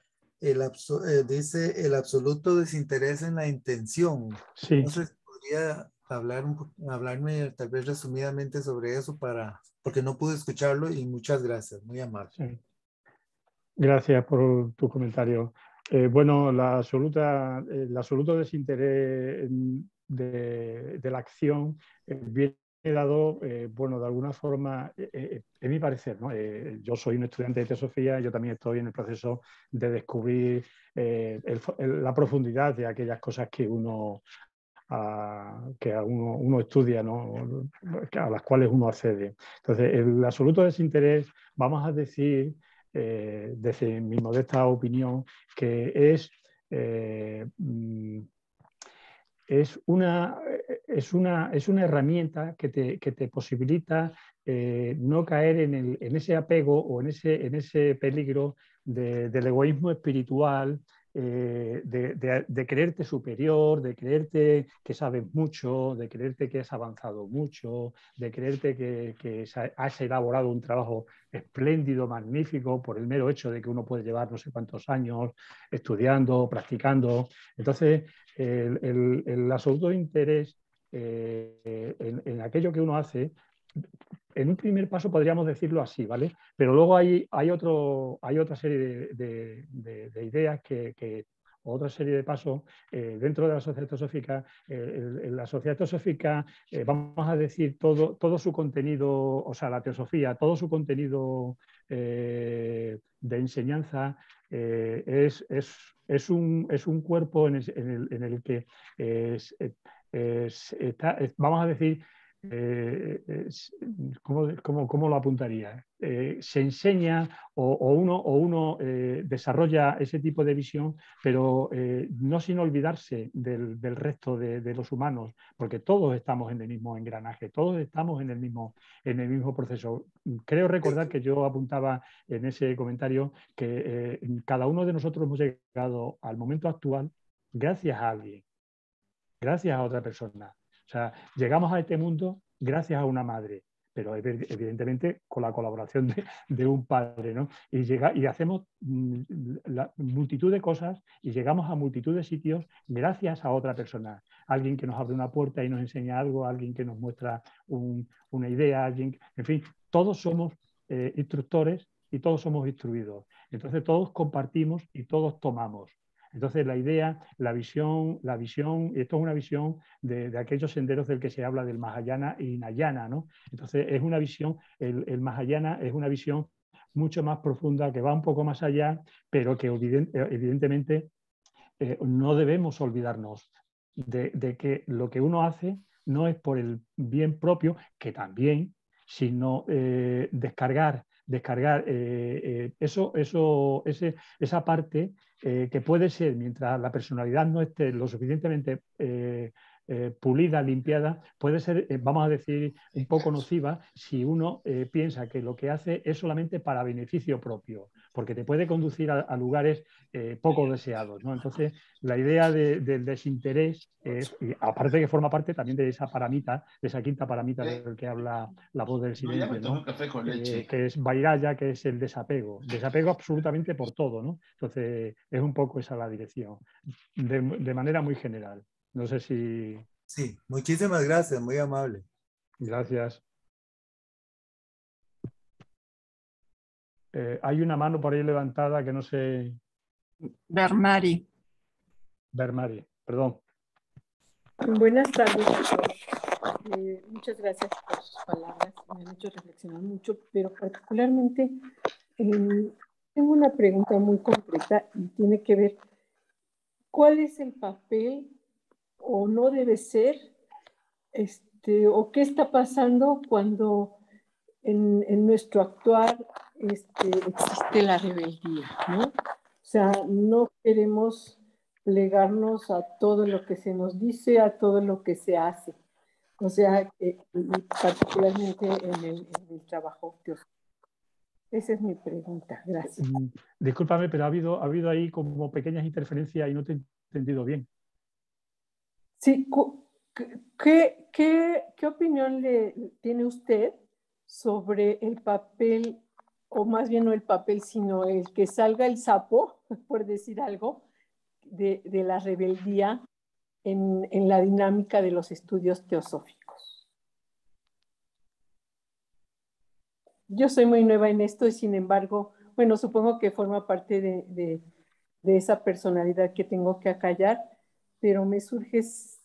dice el absoluto desinterés en la intención. Sí. No sé si podría hablarme tal vez resumidamente sobre eso porque no pude escucharlo y muchas gracias, muy amable. Sí. Gracias por tu comentario. Bueno, el absoluto desinterés de la acción viene dado, bueno, de alguna forma, en mi parecer, ¿no? Yo soy un estudiante de teosofía, yo también estoy en el proceso de descubrir la profundidad de aquellas cosas que uno estudia, ¿no? A las cuales uno accede. Entonces, el absoluto desinterés, vamos a decir, desde mi modesta opinión, que es una herramienta que te posibilita no caer en ese apego o en ese peligro del egoísmo espiritual, de creerte superior, de creerte que sabes mucho, de creerte que has avanzado mucho, de creerte que has elaborado un trabajo espléndido, magnífico, por el mero hecho de que uno puede llevar no sé cuántos años estudiando, practicando. Entonces, el absoluto interés en aquello que uno hace, en un primer paso podríamos decirlo así, ¿vale? Pero luego hay otra serie de ideas otra serie de pasos dentro de la sociedad teosófica. La sociedad teosófica, vamos a decir, todo su contenido, o sea, la teosofía, todo su contenido de enseñanza es un cuerpo en el que vamos a decir, ¿cómo lo apuntaría? Se enseña o uno desarrolla ese tipo de visión, pero no sin olvidarse del resto de los humanos, porque todos estamos en el mismo engranaje, todos estamos en el mismo proceso. Creo recordar que yo apuntaba en ese comentario que cada uno de nosotros hemos llegado al momento actual gracias a alguien, gracias a otra persona. O sea, llegamos a este mundo gracias a una madre, pero evidentemente con la colaboración de un padre, ¿no? Y hacemos multitud de cosas y llegamos a multitud de sitios gracias a otra persona. Alguien que nos abre una puerta y nos enseña algo, alguien que nos muestra una idea, en fin, todos somos instructores y todos somos instruidos. Entonces todos compartimos y todos tomamos. Entonces la idea, la visión, esto es una visión de aquellos senderos del que se habla del Mahayana y Hinayana, ¿no? Entonces es una visión, el Mahayana es una visión mucho más profunda, que va un poco más allá, pero que evidentemente no debemos olvidarnos de que lo que uno hace no es por el bien propio, que también, sino descargar esa parte que puede ser, mientras la personalidad no esté lo suficientemente pulida, limpiada, puede ser, vamos a decir, un poco nociva si uno piensa que lo que hace es solamente para beneficio propio, porque te puede conducir a lugares poco deseados, ¿no? Entonces, la idea del desinterés es, y aparte que forma parte también de esa paramita, de esa quinta paramita del que habla La voz del silencio, ¿no? Que es Vairaya, que es el desapego absolutamente por todo, ¿no? Entonces, es un poco esa la dirección, de manera muy general. No sé si... Sí, muchísimas gracias, muy amable. Gracias. Hay una mano por ahí levantada que no sé... Bermari. Bermari, perdón. Buenas tardes a todos. Muchas gracias por sus palabras, me han hecho reflexionar mucho, pero particularmente tengo una pregunta muy concreta y tiene que ver, ¿cuál es el papel o no debe ser, o qué está pasando cuando en nuestro actuar existe la rebeldía, ¿no? O sea, no queremos plegarnos a todo lo que se nos dice, a todo lo que se hace. O sea, particularmente en el trabajo teosófico. Esa es mi pregunta. Gracias. Discúlpame, pero ha habido ahí como pequeñas interferencias y no te he entendido bien. Sí, ¿qué opinión tiene usted sobre el papel, o más bien no el papel, sino el que salga el sapo, por decir algo, de la rebeldía en la dinámica de los estudios teosóficos? Yo soy muy nueva en esto y sin embargo, bueno, supongo que forma parte de esa personalidad que tengo que acallar, pero me surge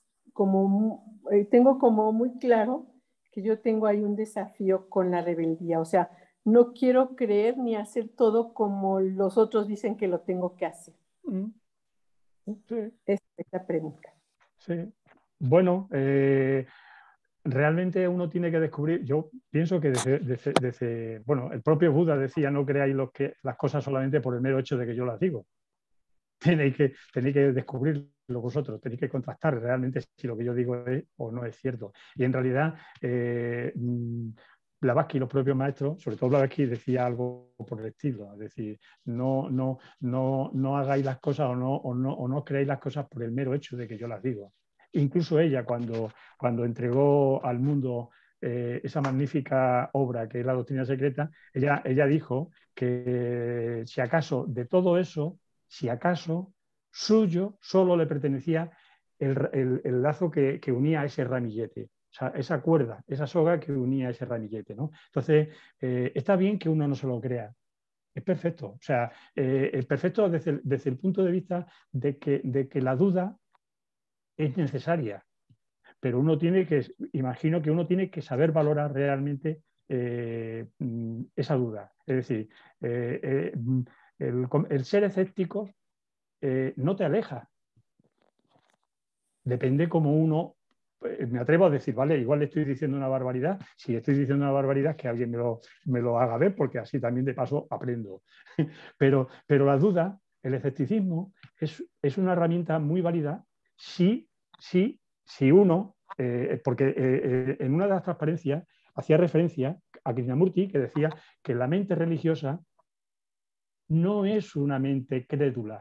tengo como muy claro que yo tengo ahí un desafío con la rebeldía, o sea, no quiero creer ni hacer todo como los otros dicen que lo tengo que hacer. Sí. Esa es la pregunta. Sí. Bueno, realmente uno tiene que descubrir, yo pienso que bueno, el propio Buda decía, no creáis las cosas solamente por el mero hecho de que yo las digo. Tenéis que descubrirlo vosotros, tenéis que contrastar realmente si lo que yo digo es o no es cierto. Y en realidad, Blavatsky, los propios maestros, sobre todo Blavatsky, decía algo por el estilo, es decir, no hagáis las cosas o no creáis las cosas por el mero hecho de que yo las digo. Incluso ella, cuando entregó al mundo esa magnífica obra que es La Doctrina Secreta, ella dijo que si acaso de todo eso, si acaso suyo solo le pertenecía el lazo que unía a ese ramillete, o sea, esa cuerda, esa soga que unía a ese ramillete, ¿no? Entonces, está bien que uno no se lo crea, es perfecto. O sea, es perfecto desde el punto de vista de que la duda es necesaria, pero uno tiene que, imagino que uno tiene que saber valorar realmente esa duda. Es decir, el ser escéptico no te aleja. Depende cómo uno, me atrevo a decir, vale, igual le estoy diciendo una barbaridad. Si estoy diciendo una barbaridad, que alguien me lo haga ver, porque así también de paso aprendo. Pero la duda, el escepticismo, es una herramienta muy válida si uno, porque en una de las transparencias hacía referencia a Krishnamurti, que decía que la mente religiosa no es una mente crédula.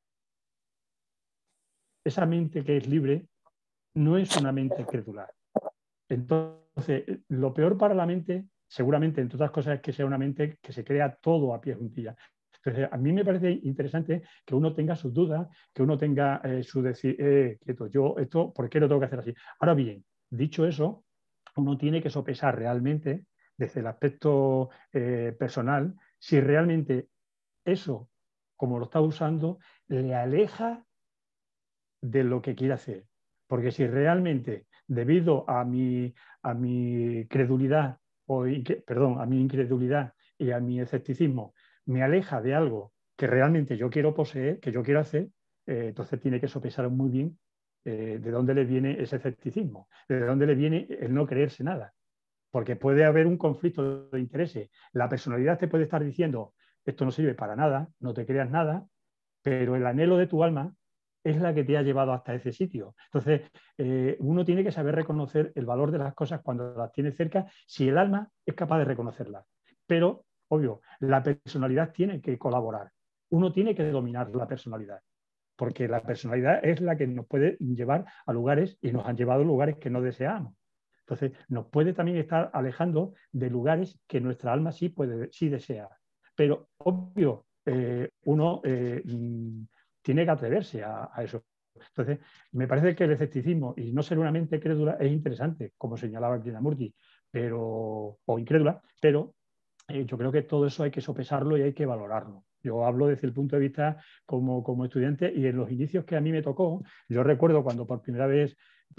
Esa mente que es libre no es una mente crédula. Entonces, lo peor para la mente, seguramente, entre otras cosas, es que sea una mente que se crea todo a pie juntilla. Entonces, a mí me parece interesante que uno tenga sus dudas, que uno tenga su decir, quieto, yo esto, ¿por qué lo tengo que hacer así? Ahora bien, dicho eso, uno tiene que sopesar realmente, desde el aspecto personal, si realmente eso, como lo está usando, le aleja de lo que quiere hacer. Porque si realmente, debido a mi credulidad, a mi incredulidad y a mi escepticismo, me aleja de algo que realmente yo quiero poseer, que yo quiero hacer, entonces tiene que sopesar muy bien de dónde le viene ese escepticismo, de dónde le viene el no creerse nada. Porque puede haber un conflicto de intereses. La personalidad te puede estar diciendo, esto no sirve para nada, no te creas nada, pero el anhelo de tu alma es la que te ha llevado hasta ese sitio. Entonces, uno tiene que saber reconocer el valor de las cosas cuando las tiene cerca, si el alma es capaz de reconocerlas. Pero, obvio, la personalidad tiene que colaborar. Uno tiene que dominar la personalidad, porque la personalidad es la que nos puede llevar a lugares, y nos han llevado a lugares que no deseamos. Entonces, nos puede también estar alejando de lugares que nuestra alma sí desea. Pero, obvio, uno tiene que atreverse a eso. Entonces, me parece que el escepticismo y no ser una mente crédula es interesante, como señalaba Krishnamurti, o incrédula, pero yo creo que todo eso hay que sopesarlo y hay que valorarlo. Yo hablo desde el punto de vista como estudiante, y en los inicios que a mí me tocó, yo recuerdo cuando por primera vez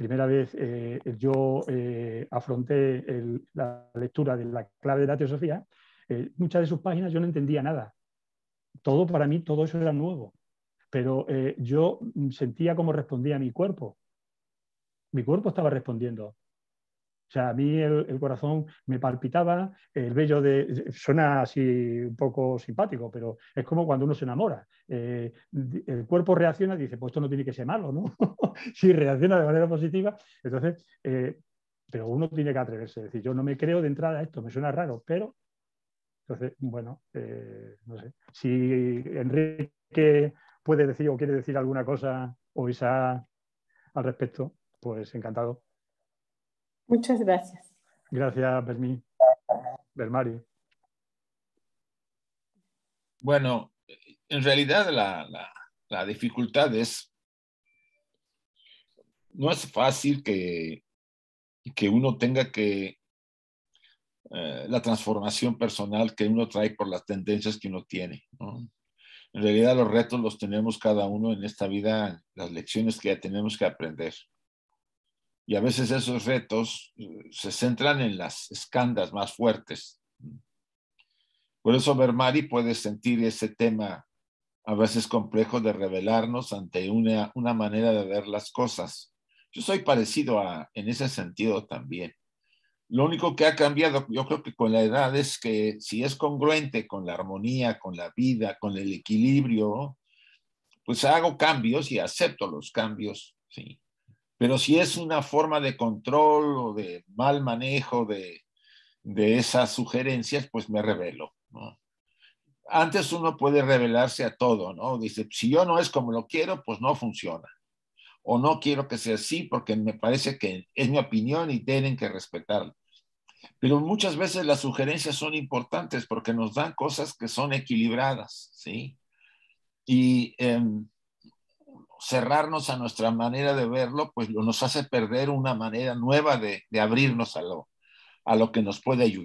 yo afronté la lectura de la clave de la teosofía, muchas de sus páginas yo no entendía nada. Todo para mí, todo eso era nuevo. Pero yo sentía cómo respondía mi cuerpo. Mi cuerpo estaba respondiendo. O sea, a mí el corazón me palpitaba, el vello suena así un poco simpático, pero es como cuando uno se enamora. El cuerpo reacciona y dice, pues esto no tiene que ser malo, ¿no? Si reacciona de manera positiva, entonces, pero uno tiene que atreverse. Es decir, yo no me creo de entrada esto, me suena raro, pero, entonces, bueno, no sé. Si Enrique puede decir o quiere decir alguna cosa o Isa al respecto, pues encantado. Muchas gracias. Gracias, Bermari. Bueno, en realidad la dificultad no es fácil que uno tenga la transformación personal que uno trae por las tendencias que uno tiene, ¿no? En realidad los retos los tenemos cada uno en esta vida, las lecciones que ya tenemos que aprender. Y a veces esos retos se centran en las escandas más fuertes. Por eso Bermari puede sentir ese tema a veces complejo de revelarnos ante una manera de ver las cosas. Yo soy parecido en ese sentido también. Lo único que ha cambiado, yo creo que con la edad, es que si es congruente con la armonía, con la vida, con el equilibrio, pues hago cambios y acepto los cambios, ¿sí? Pero si es una forma de control o de mal manejo de esas sugerencias, pues me revelo, ¿no? Antes uno puede revelarse a todo, ¿no? Dice, si yo no es como lo quiero, pues no funciona. O no quiero que sea así porque me parece que es mi opinión y tienen que respetarla. Pero muchas veces las sugerencias son importantes porque nos dan cosas que son equilibradas, ¿sí? Y cerrarnos a nuestra manera de verlo, pues nos hace perder una manera nueva de abrirnos a lo que nos puede ayudar.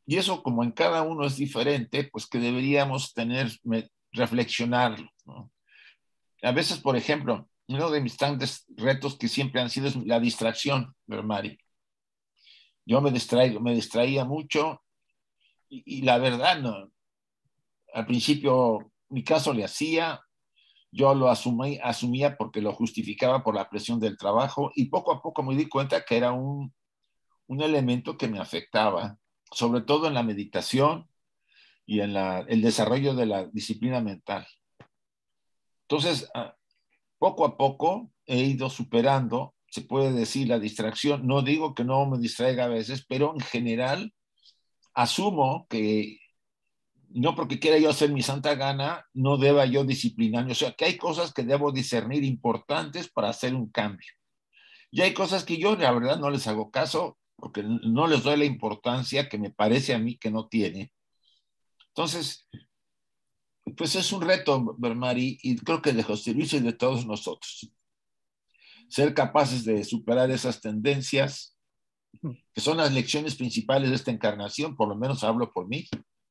Y eso, como en cada uno es diferente, pues que deberíamos reflexionarlo, ¿no? A veces, por ejemplo, uno de mis grandes retos que siempre han sido es la distracción, Mari. Yo me distraía mucho y la verdad, no. Al principio, mi caso le hacía, yo lo asumía porque lo justificaba por la presión del trabajo y poco a poco me di cuenta que era un elemento que me afectaba, sobre todo en la meditación y en el desarrollo de la disciplina mental. Entonces, poco a poco he ido superando, se puede decir, la distracción. No digo que no me distraiga a veces, pero en general asumo que no porque quiera yo hacer mi santa gana, no deba yo disciplinarme. O sea, que hay cosas que debo discernir importantes para hacer un cambio. Y hay cosas que yo, la verdad, no les hago caso porque no les doy la importancia que me parece a mí que no tiene. Entonces, pues es un reto, Mari, y creo que de José Luis y de todos nosotros. Ser capaces de superar esas tendencias, que son las lecciones principales de esta encarnación, por lo menos hablo por mí.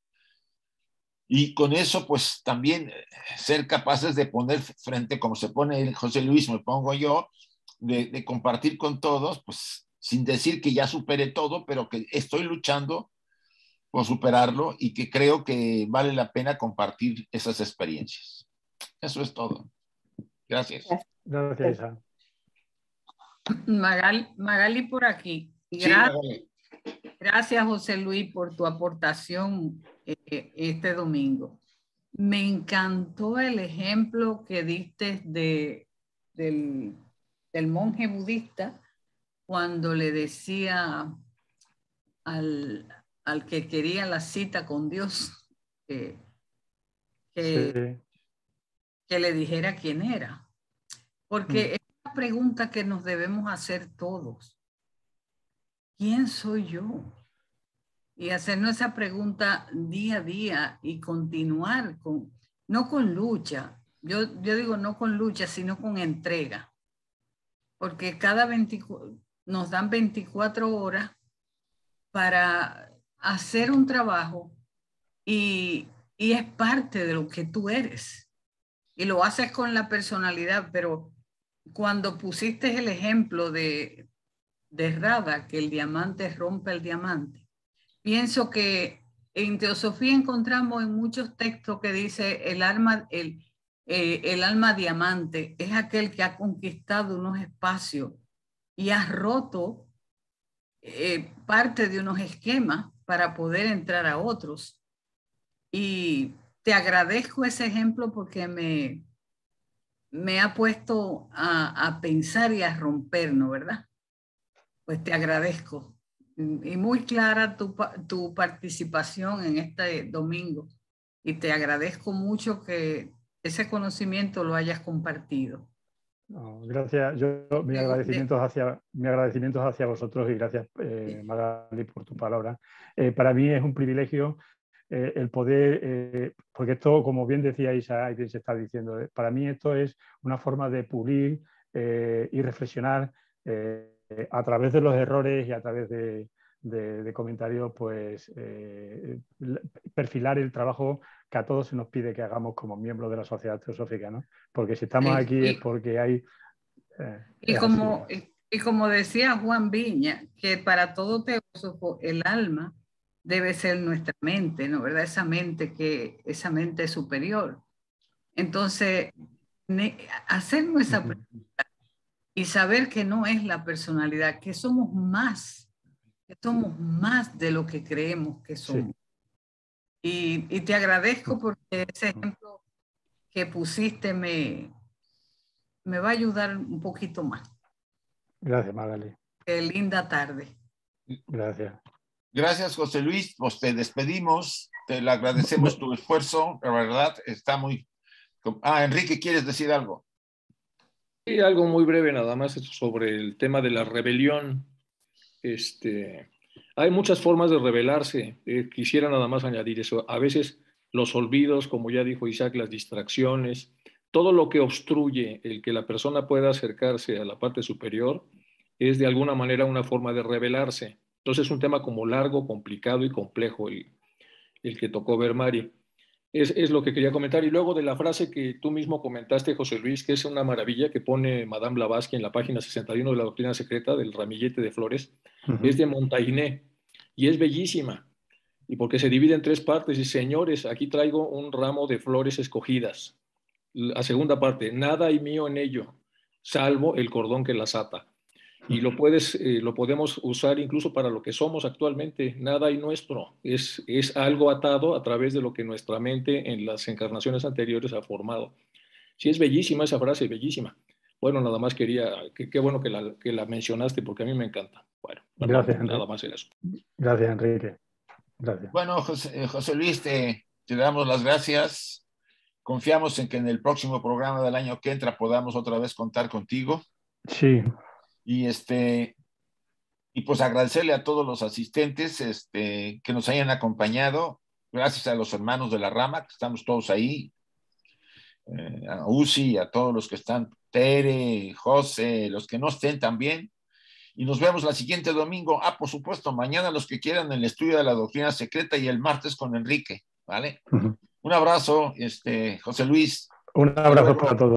Y con eso, pues también ser capaces de poner frente, como se pone José Luis, me pongo yo, de compartir con todos, pues sin decir que ya supere todo, pero que estoy luchando por superarlo y que creo que vale la pena compartir esas experiencias. Eso es todo. Gracias. Gracias, Isa. Magali por aquí. Magali. Gracias, José Luis, por tu aportación este domingo. Me encantó el ejemplo que diste del monje budista cuando le decía al que quería la cita con Dios que le dijera quién era. Porque es una pregunta que nos debemos hacer todos. ¿Quién soy yo? Y hacernos esa pregunta día a día y continuar no con lucha. Yo digo no con lucha, sino con entrega. Porque nos dan 24 horas para hacer un trabajo y es parte de lo que tú eres. Y lo haces con la personalidad, pero cuando pusiste el ejemplo de Rada, que el diamante rompe el diamante, pienso que en Teosofía encontramos en muchos textos que dice el alma diamante es aquel que ha conquistado unos espacios y ha roto parte de unos esquemas para poder entrar a otros. Y te agradezco ese ejemplo porque me ha puesto a pensar y a romper, ¿no? ¿Verdad? Pues te agradezco. Y muy clara tu participación en este domingo. Y te agradezco mucho que ese conocimiento lo hayas compartido. No, gracias. Mi agradecimiento hacia vosotros y gracias, Magali, por tu palabra. Para mí es un privilegio el poder, porque esto, como bien decía Isa y bien se está diciendo, para mí esto es una forma de pulir y reflexionar a través de los errores y a través de comentarios, pues perfilar el trabajo que a todos se nos pide que hagamos como miembros de la sociedad teosófica, ¿no? Porque si estamos aquí es porque hay... Y como decía Juan Viña, que para todo teósofo el alma debe ser nuestra mente, ¿no? ¿Verdad? Esa mente superior. Entonces, hacernos esa pregunta y saber que no es la personalidad, que somos más de lo que creemos que somos. Sí. Y te agradezco porque ese ejemplo que pusiste me va a ayudar un poquito más. Gracias, Magali. Qué linda tarde. Gracias. Gracias, José Luis. Pues te despedimos. Te le agradecemos tu esfuerzo. La verdad, está muy... Enrique, ¿quieres decir algo? Sí, algo muy breve nada más sobre el tema de la rebelión. Hay muchas formas de rebelarse. Quisiera nada más añadir eso. A veces los olvidos, como ya dijo Isaac, las distracciones, todo lo que obstruye el que la persona pueda acercarse a la parte superior es de alguna manera una forma de rebelarse. Entonces es un tema como largo, complicado y complejo el que tocó ver Mari. Es lo que quería comentar. Y luego de la frase que tú mismo comentaste, José Luis, que es una maravilla que pone Madame Blavatsky en la página 61 de la Doctrina Secreta, del ramillete de flores, es de Montaigne y es bellísima. Y porque se divide en 3 partes. Y señores, aquí traigo un ramo de flores escogidas. La segunda parte, nada hay mío en ello, salvo el cordón que las ata. Y lo podemos usar incluso para lo que somos actualmente. Nada hay nuestro. Es algo atado a través de lo que nuestra mente en las encarnaciones anteriores ha formado. Sí, es bellísima esa frase, bellísima. Bueno, nada más quería, qué bueno que la mencionaste porque a mí me encanta. Bueno, gracias, Enrique. Nada más era eso. Gracias, Enrique. Gracias. Bueno, José Luis, te damos las gracias. Confiamos en que en el próximo programa del año que entra podamos otra vez contar contigo. Sí. Y pues agradecerle a todos los asistentes que nos hayan acompañado. Gracias a los hermanos de la rama, que estamos todos ahí. A Uzi, a todos los que están, Tere, José, los que no estén también. Y nos vemos la siguiente domingo. Por supuesto, mañana los que quieran el estudio de la doctrina secreta y el martes con Enrique, ¿vale? Un abrazo, José Luis. Un abrazo para todos.